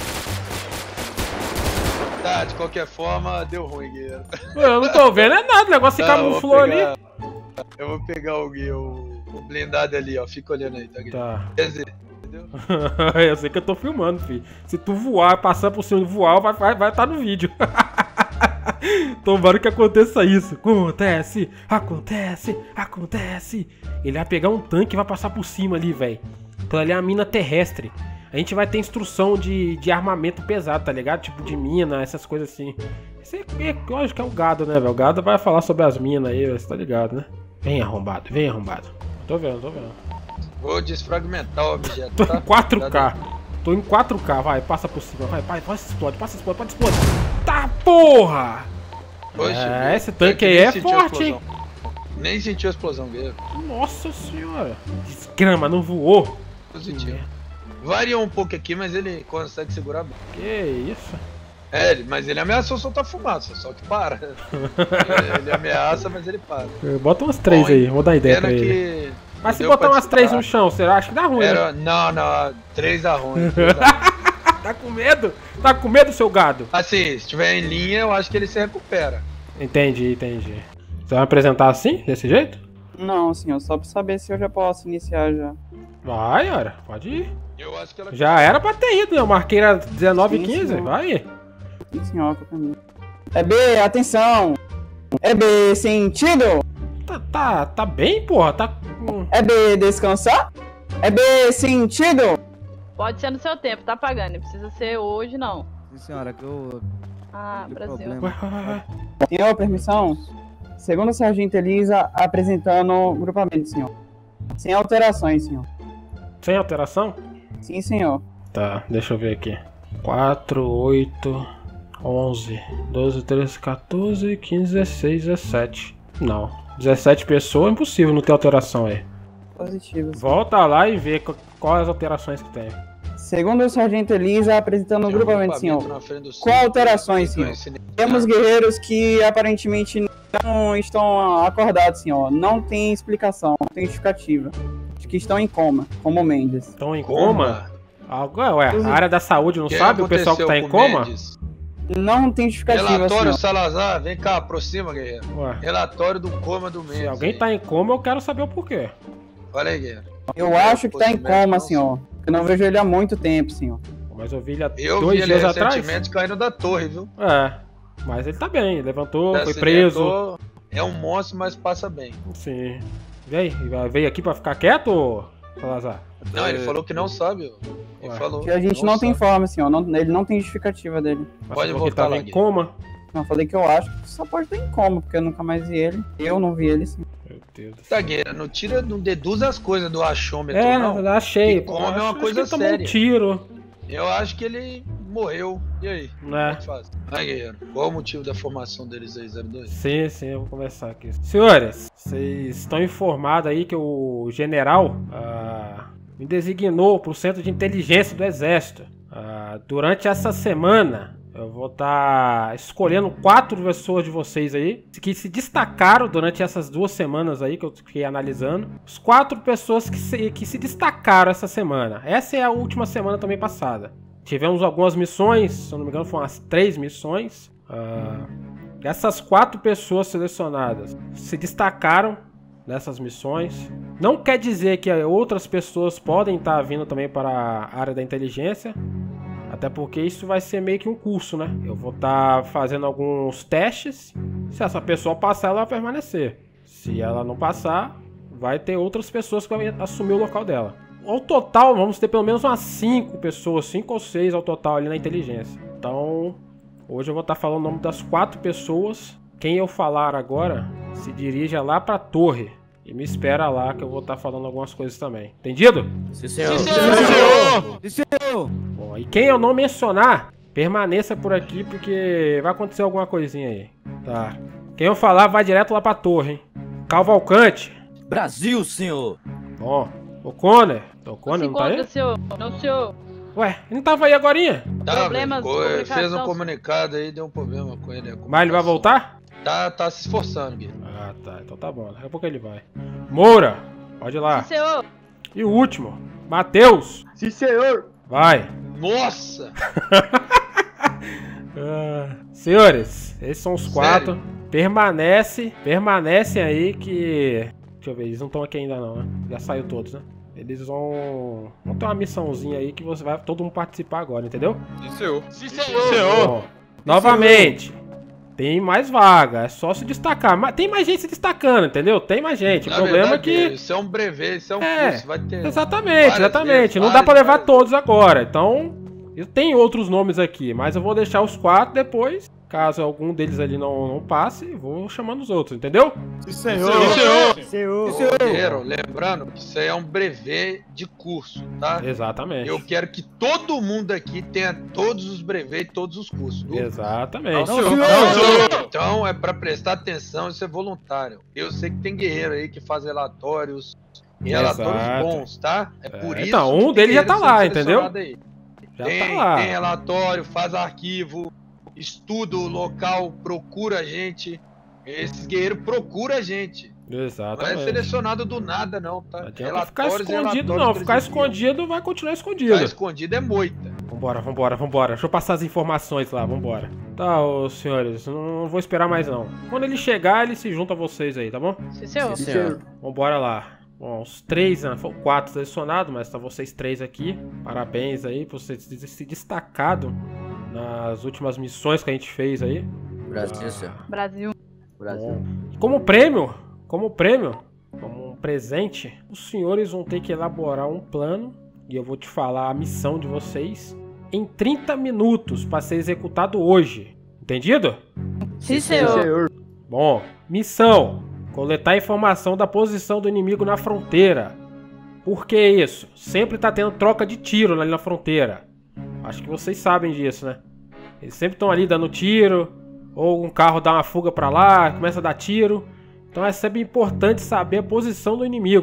Tá, de qualquer forma, deu ruim, guerreiro. Eu não tô vendo nada, o negócio se camuflou ali. Eu vou pegar o blindado ali, ó. Fica olhando aí, tá? Tá. Quer dizer, entendeu? Eu sei que eu tô filmando, filho. Se tu voar, passar por cima e voar, vai tá no vídeo. Tomara que aconteça isso. Acontece. Ele vai pegar um tanque e vai passar por cima ali, velho. Aquilo ali é uma mina terrestre. A gente vai ter instrução de armamento pesado, tá ligado? Tipo de mina, essas coisas assim. Isso é lógico que é o gado, né, velho? O gado vai falar sobre as minas aí, você tá ligado, né? Vem arrombado. Tô vendo. Vou desfragmentar o objeto, Tô tá? em 4K. Tô em 4K, vai, passa por cima. Vai, explode, pode explodir. Tá, porra! Oxe, esse tanque aí é forte, hein? Nem sentiu a explosão, guerreiro. Nossa senhora. Desgrama, não voou. Positivo. Variou um pouco aqui, mas ele consegue segurar bem. Que isso? Mas ele ameaçou soltar fumaça, só que para. Ele ameaça, mas ele para. Bota umas 3 aí, vou dar ideia pra ele. Mas se botar umas 3 no chão, será? Acho que dá ruim, né? Não, 3 dá ruim. Tá com medo? Tá com medo, seu gado? Assim, se estiver em linha, eu acho que ele se recupera. Entendi. Você vai me apresentar assim, desse jeito? Não, senhor, só pra saber se eu já posso iniciar já. Vai, ora, pode ir. Eu acho que ela... Já era pra ter ido, né? Eu marquei na 19h15, vai. Sim, senhor, que caminho. B, atenção! B, sentido? Tá bem, porra, tá... B, descansar? B, sentido? Pode ser no seu tempo, tá pagando. Não precisa ser hoje, não. Sim, senhora, que eu... Brasil. Vai. Senhor, permissão? Segundo o Sargento Elisa, apresentando o grupamento, senhor. Sem alterações, senhor. Sem alteração? Sim, senhor. Tá, deixa eu ver aqui. 4, 8, 11, 12, 13, 14, 15, 16, 17. Não. 17 pessoas, impossível não ter alteração aí. positivas. Volta lá e vê quais as alterações que tem. Segundo o Sargento Elisa, apresentando o grupamento, senhor. Qual alterações, senhor? Temos guerreiros que aparentemente não estão acordados, senhor. Não tem explicação, não tem justificativa. Acho que estão em coma, como o Mendes. Estão em coma? Ué, a área da saúde não sabe o pessoal que tá em coma? Não tem justificativa, Relatório, senhor. Salazar, vem cá, aproxima, guerreiro. Ué. Relatório do coma do Mendes. Se alguém tá em coma, eu quero saber o porquê. Olha aí, guerreiro. Eu acho que tá em coma, senhor. Eu não vejo ele há muito tempo, senhor. Mas eu vi ele há Eu 2 vi ele dias atrás. recentemente caindo da torre, viu? É, mas ele tá bem, levantou, Se foi acidentou, preso. É um monstro, mas passa bem. Sim. Veio aqui pra ficar quieto, Salazar? Não, ele falou que não sabe. Ele falou. Que a gente não tem informa, senhor. Ele não tem justificativa dele. Pode Ele voltar tava lá, em coma? Não, falei que eu acho que só pode estar em coma, porque eu nunca mais vi ele. Eu não vi ele, sim. Meu Deus do céu. Tá, guerreiro, não deduz as coisas do achômetro, É, não. eu achei. Que coma é uma Acho coisa que ele tomou séria. um tiro. Eu acho que ele morreu. E aí? Né? Como é que faz? Vai, guerreiro. Qual o motivo da formação deles aí, 02? Sim, eu vou conversar aqui. Senhores, vocês estão informados aí que o general me designou para o Centro de Inteligência do Exército. Durante essa semana, eu vou estar escolhendo 4 pessoas de vocês aí que se destacaram durante essas 2 semanas aí que eu fiquei analisando. As 4 pessoas que se destacaram essa semana. Essa é a última semana também passada. Tivemos algumas missões, se eu não me engano foram as 3 missões. Essas 4 pessoas selecionadas se destacaram nessas missões. Não quer dizer que outras pessoas podem estar vindo também para a área da inteligência. Até porque isso vai ser meio que um curso, né? Eu vou estar fazendo alguns testes. Se essa pessoa passar, ela vai permanecer. Se ela não passar, vai ter outras pessoas que vão assumir o local dela. Ao total, vamos ter pelo menos umas 5 pessoas, 5 ou 6 ao total ali na inteligência. Então, hoje eu vou estar falando o nome das 4 pessoas. Quem eu falar agora, se dirija lá pra torre. E me espera lá que eu vou estar falando algumas coisas também. Entendido? Sim, senhor. Sim, senhor. Sim, senhor. Bom, e quem eu não mencionar, permaneça por aqui porque vai acontecer alguma coisinha aí. Tá. Quem eu falar vai direto lá pra torre, hein? Cavalcante. Brasil, senhor. Bom. O'Connor. O'Connor não tá aí? Senhor. Não, senhor. Ué, ele não tava aí agorinha? Problemas de Fez um comunicação. comunicado aí, deu um problema com ele. Mas ele vai voltar? Tá se esforçando, Gui. Ah, tá. Então tá bom. Daqui a pouco ele vai. Moura, pode ir lá. Sim, senhor. E o último, Matheus. Sim, senhor. Vai. Nossa! Senhores, esses são os 4. Permanecem aí que... Deixa eu ver, eles não estão aqui ainda não, né? Já saiu todos, né? Eles vão ter uma missãozinha aí que você vai todo mundo participar agora, entendeu? Sim, senhor. Sim, senhor. Bom, novamente, tem mais vaga, é só se destacar. Mas tem mais gente se destacando, entendeu? Tem mais gente. O problema é que... Isso é um brevet, isso é um curso, vai ter... Exatamente. Não dá pra levar todos agora, então... Tem outros nomes aqui, mas eu vou deixar os 4 depois. Caso algum deles ali não passe, vou chamando os outros, entendeu? Sim, senhor. Sim, senhor. Guerreiro, lembrando que isso aí é um brevet de curso, tá? Exatamente. Eu quero que todo mundo aqui tenha todos os brevets e todos os cursos. Viu? Exatamente. Não, senhor. Então é pra prestar atenção, isso é voluntário. Eu sei que tem guerreiro aí que faz relatórios bons, tá? É por isso então, que um tem deles já tá guerreiro lá, sendo entendeu? selecionado aí. Já Tem tá lá. relatório, faz arquivo, estuda o local, procura a gente. Esses guerreiros procuram a gente. Não é Exatamente. selecionado do nada, não, tá? Não adianta ficar escondido, não. Ficar escondido vai continuar escondido. Ficar escondido é moita. Vambora. Deixa eu passar as informações lá, vambora. Tá, ô senhores, não vou esperar mais não. Quando ele chegar, ele se junta a vocês aí, tá bom? Sim, senhor. Sim, senhor. Vambora lá. Bom, os 3, né? Foram 4 selecionados, mas tá vocês 3 aqui. Parabéns aí por vocês terem se destacado nas últimas missões que a gente fez aí. Brasil, senhor. Brasil. Brasil. Como prêmio, como um presente, os senhores vão ter que elaborar um plano e eu vou te falar a missão de vocês em 30 minutos para ser executado hoje. Entendido? Sim, senhor. Bom, missão: coletar informação da posição do inimigo na fronteira. Por que isso? Sempre tá tendo troca de tiro ali na fronteira. Acho que vocês sabem disso, né? Eles sempre estão ali dando tiro, ou um carro dá uma fuga pra lá, começa a dar tiro. Então é sempre importante saber a posição do inimigo.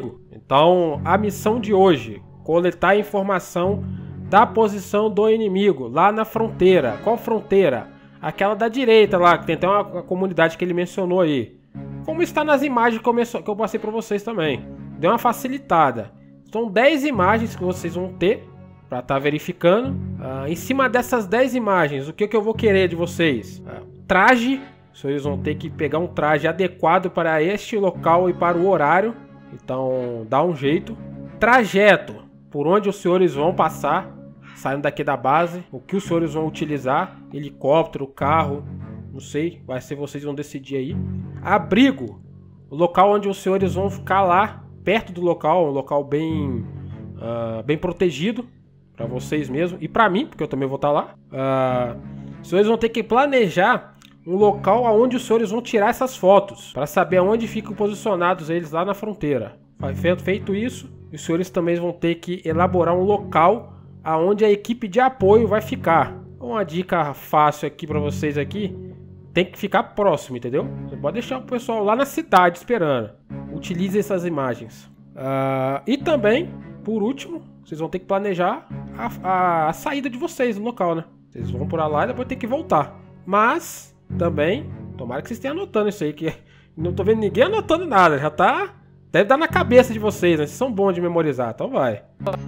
Então, a missão de hoje, coletar a informação da posição do inimigo, lá na fronteira. Qual fronteira? Aquela da direita lá, que tem até uma comunidade que ele mencionou aí. Como está nas imagens que eu passei para vocês também. Deu uma facilitada. São 10 imagens que vocês vão ter para estar verificando. Em cima dessas 10 imagens, o que eu vou querer de vocês? Traje. Vocês vão ter que pegar um traje adequado para este local e para o horário. Então, dá um jeito. Trajeto, por onde os senhores vão passar, saindo daqui da base. O que os senhores vão utilizar. Helicóptero, carro, não sei. Vai ser vocês vão decidir aí. Abrigo, o local onde os senhores vão ficar lá, perto do local. Um local bem protegido. Para vocês mesmos. E para mim, porque eu também vou estar lá. Os senhores vão ter que planejar um local onde os senhores vão tirar essas fotos, para saber aonde ficam posicionados eles lá na fronteira. Feito isso, os senhores também vão ter que elaborar um local aonde a equipe de apoio vai ficar. Uma dica fácil aqui para vocês aqui, tem que ficar próximo, entendeu? Você pode deixar o pessoal lá na cidade esperando. Utilize essas imagens. E também, por último, vocês vão ter que planejar a saída de vocês do local, né? Vocês vão por lá e depois tem que voltar. Mas também, tomara que vocês estejam anotando isso aí, que não tô vendo ninguém anotando nada, já tá... Deve dar na cabeça de vocês, né? Vocês são bons de memorizar, então vai.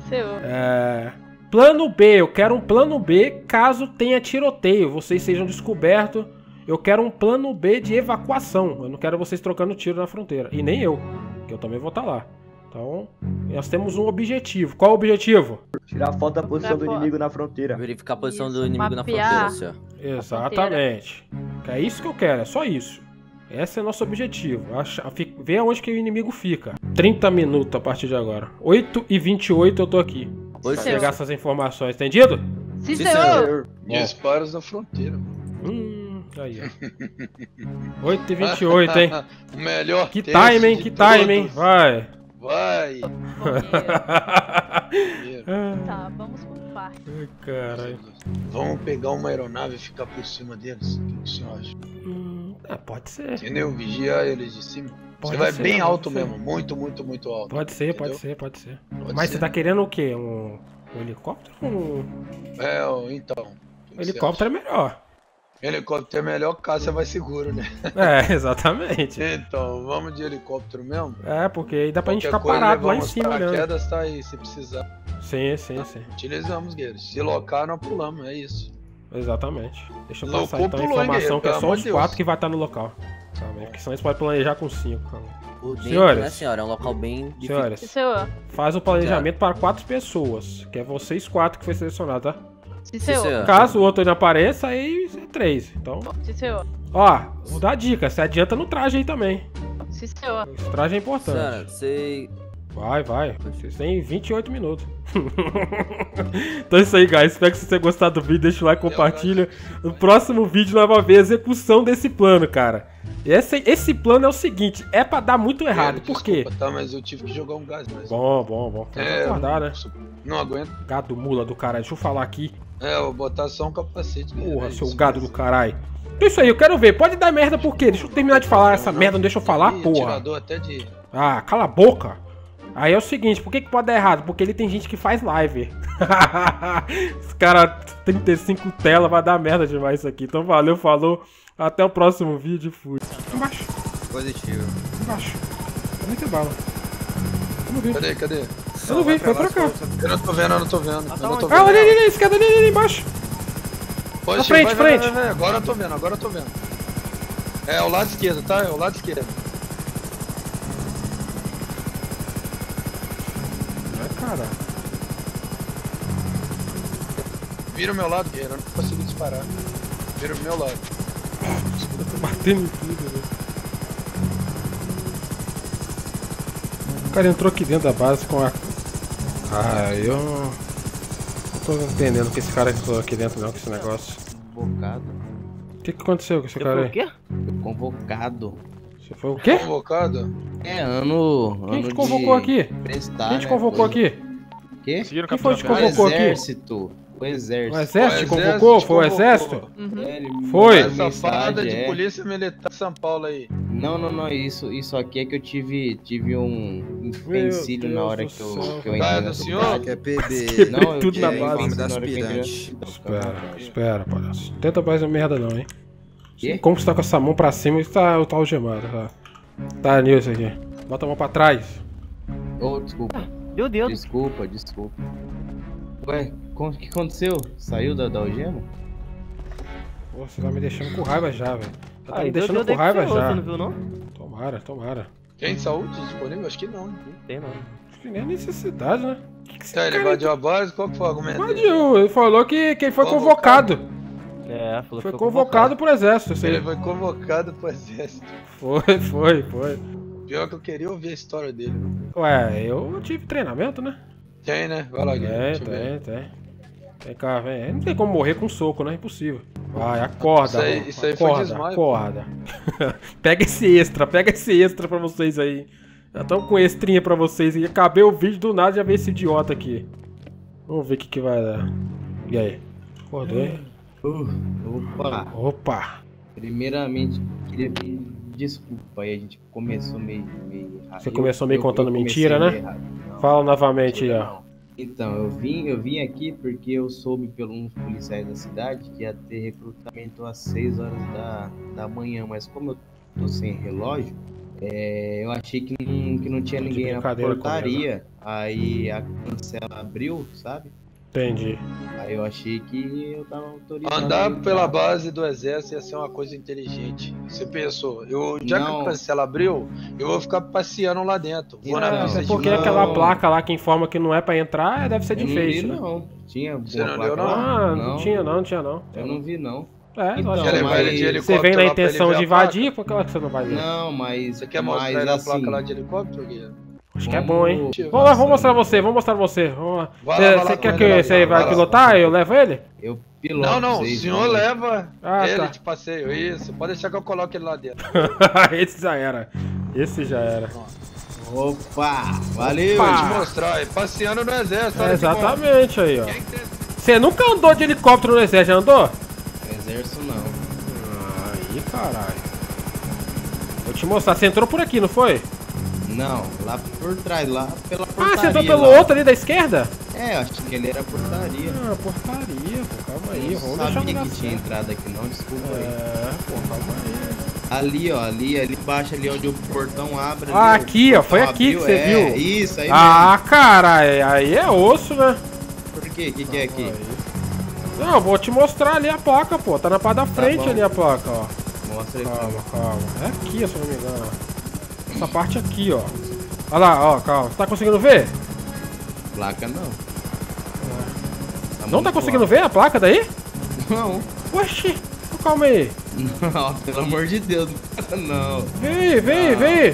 Plano B, eu quero um plano B caso tenha tiroteio, vocês sejam descobertos. Eu quero um plano B de evacuação, eu não quero vocês trocando tiro na fronteira. E nem eu, que eu também vou estar lá. Então, nós temos um objetivo. Qual é o objetivo? Tirar foto da posição do inimigo na fronteira. Verificar a posição do inimigo na fronteira, senhor. Exatamente. É isso que eu quero, é só isso. Esse é o nosso objetivo. Ver aonde que o inimigo fica. 30 minutos a partir de agora. 8h28 eu tô aqui. Pra pegar essas informações, entendido? Sim, senhor. Disparos na fronteira. Aí, ó. 8h28, hein? O melhor. Que time, hein? Que time, hein? Vai. Vai! Tá, vamos por parte. Ai, caralho. Vamos pegar uma aeronave e ficar por cima deles? O que o senhor acha? Pode ser. Entendeu? Vigiar eles de cima. Pode você vai ser, bem alto ser. Mesmo. Muito, muito, muito alto. Pode ser, entendeu? pode ser, pode ser. Pode Mas ser. você tá querendo o quê? Um helicóptero? Então. O helicóptero é melhor. Helicóptero é melhor, caso você vai seguro, né? Exatamente. Então, vamos de helicóptero mesmo? Porque aí dá pra gente Qualquer ficar parado lá em coisa, cima, né? paraquedas tá aí, se precisar. Sim. Utilizamos, guerreiro. Se locar, nós pulamos, é isso. Exatamente. Deixa eu Locou, passar então a pulou, informação guerreiro, que é pelo só amor os de 4 Deus. que vai estar no local. Porque senão eles podem planejar com 5. Por dentro, Senhores, né, senhora? É um local bem difícil. Senhores, senhor. faz o planejamento para 4 pessoas. Que é vocês 4 que foi selecionado, tá? Sim, senhor. Caso o outro não apareça, aí é 3. Então. Sim, senhor. Ó, vou dar dica. Você adianta no traje aí também. Sim, senhor. Esse traje é importante. Senhora, você... Vai. Vocês têm 28 minutos. Então é isso aí, guys. Espero que vocês tenham gostado do vídeo. Deixa o like, compartilha. No próximo vídeo nós vamos ver a execução desse plano, cara. Esse plano é o seguinte, é pra dar muito errado. Por quê? Tá, mas eu tive que jogar um gás. Mas... Bom. Acordar, né? Não aguento. Gado mula do caralho. Deixa eu falar aqui. Eu vou botar só um capacete. Porra, seu gado do caralho. Isso aí, eu quero ver. Pode dar merda por quê? Deixa eu terminar de falar essa merda, não deixa eu falar, porra. Até de... Ah, cala a boca. Aí é o seguinte, por que pode dar errado? Porque ele tem gente que faz live. Esse cara, 35 tela, vai dar merda demais isso aqui. Então valeu, falou. Até o próximo vídeo, fui. Embaixo. Positivo. Embaixo. Cadê que bala? Eu não vi. Cadê? Eu não vi, foi pra cá. Eu não tô vendo. Ah, olha ali, esquerda ali embaixo. Na frente. Vai. Agora eu tô vendo. É o lado esquerdo, tá? É o lado esquerdo. Cara. Vira o meu lado, guerreiro. Eu não consigo disparar. Vira o meu lado. Eu tô batendo em tudo, velho. O cara entrou aqui dentro da base com a... eu não tô entendendo que esse cara entrou aqui dentro não, com esse negócio. Convocado. O que aconteceu com esse cara aí? O quê? Convocado. Você foi o quê? Convocado? Quem te convocou aqui? Quem te convocou aqui? Quê? Quem foi que te convocou aqui? O exército. O exército te convocou? Foi o exército? Foi. Essa parada de polícia militar de São Paulo aí. Não. Isso aqui é que eu tive um empecilho na hora que eu entrei na senhor? Que é PB. Não, eu tudo na tirei base informe das na hora que eu entrei. Espera, palhaço. Tenta mais uma merda não, hein? Quê? Como você tá com essa mão pra cima, você tá algemado, tá? Tá nisso aqui. Bota a mão pra trás. Oh, desculpa. Meu Deus. Desculpa. Ué, o que aconteceu? Saiu da algema? Pô, você tá me deixando com raiva já, velho. Você tá me Deu deixando com raiva você já. não viu, não? Tomara. Tem saúde disponível? Acho que não. Tem não. Acho que nem é necessidade, né? Tá, ele invadiu a base? Qual que foi o argumento? Invadiu, ele falou que quem foi convocado. É, falou que Foi convocado pro exército, isso aí. Ele foi convocado pro exército. Foi. Pior que eu queria ouvir a história dele. Ué, eu tive treinamento, né? Tem, né? Vai lá, Guilherme. Tem. Vem cá, vem. Não tem como morrer com soco, né? Impossível. Vai, acorda. Isso aí foi desmaio. Acorda. Pega esse extra pra vocês aí. Já estão com extrinha pra vocês. E acabei o vídeo do nada e já veio esse idiota aqui. Vamos ver o que vai dar. E aí? Acordou, hein? Opa! Primeiramente, queria pedir desculpa aí, a gente começou meio errado. Você começou meio contando mentira, né? Fala novamente aí, ó. Então, eu vim aqui porque eu soube pelos policiais da cidade que ia ter recrutamento às 6 horas da manhã, mas como eu tô sem relógio, eu achei que não tinha ninguém na portaria. Aí a cancela abriu, sabe? Entendi. Aí eu achei que eu tava autorizado. Andar pela base do exército ia ser uma coisa inteligente. Você pensou, já que a cancela abriu, eu vou ficar passeando lá dentro. Vou na pista porque aquela placa lá que informa que não é pra entrar, deve ser difícil. Não, tinha. Você não placa viu, não? lá? Não tinha não. Eu não vi, não. Então, mas você vem na intenção de invadir, por que você não vai ver? Não, mas... Você quer mostrar ele a placa lá de helicóptero, Guilherme? Acho que é bom, hein? Vamos mostrar você. Vamos lá. Você quer que você vai pilotar? Eu levo ele? Eu piloto. Não, o senhor leva ele de passeio. Isso, pode deixar que eu coloque ele lá dentro. Esse já era. Opa, valeu. Vou te mostrar aí, passeando no exército. Exatamente aí, ó. Você nunca andou de helicóptero no exército, já andou? Exército não. Aí, caralho. Vou te mostrar. Você entrou por aqui, não foi? Não, lá por trás, lá pela portaria. Você entrou pelo outro ali da esquerda? Acho que ele era portaria. Portaria, pô, calma aí. Eu não sabia que tinha entrada aqui não, desculpa aí. Calma aí. Ali, ó, ali embaixo, ali onde o portão abre. Aqui, ó, foi aqui que você viu. Isso, aí mesmo. Caralho, aí é osso, né? Por quê? O que é aqui? Não, eu vou te mostrar ali a placa, pô. Tá na parte da frente ali a placa, ó. Mostra aí. Calma. É aqui, se eu não me engano. Essa parte aqui, ó. Olha lá, ó, calma. Você tá conseguindo ver? Placa não. Não tá conseguindo ver a placa daí? Não. Oxi, calma aí. Não, pelo amor de Deus, não. Vem.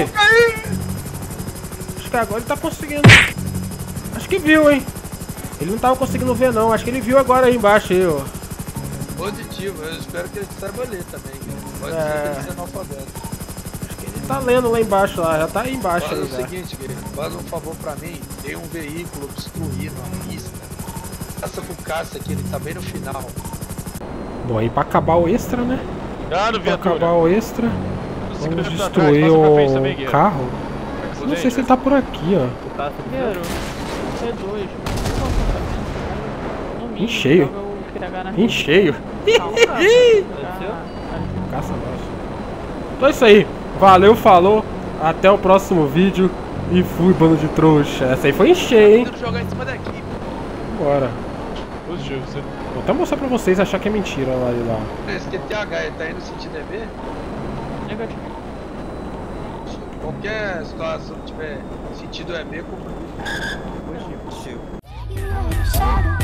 Acho que agora ele tá conseguindo. Acho que viu, hein? Ele não tava conseguindo ver, não. Acho que ele viu agora aí embaixo, aí, ó. Positivo, eu espero que ele saiba ler também. Pode ser que ele seja analfabeto. Tá lendo lá embaixo, lá, já tá aí embaixo. Faz aí, o seguinte, querido, faz um favor pra mim, tem um veículo obstruindo a pista. Passa com o caça aqui, ele tá bem no final. Bom, aí pra acabar o extra, né? Claro, pra acabar o extra, vamos destruir o carro. Não sei se ele tá por aqui, ó. Em cheio. Caça nossa. Então é isso aí. Valeu, falou, até o próximo vídeo e fui, bando de trouxa. Essa aí foi em cheio, hein? Bora. Vou até mostrar pra vocês achar que é mentira lá de lá. Esse QTH, ele tá indo no sentido EB? Negativo. Qualquer situação que tiver sentido EB, como...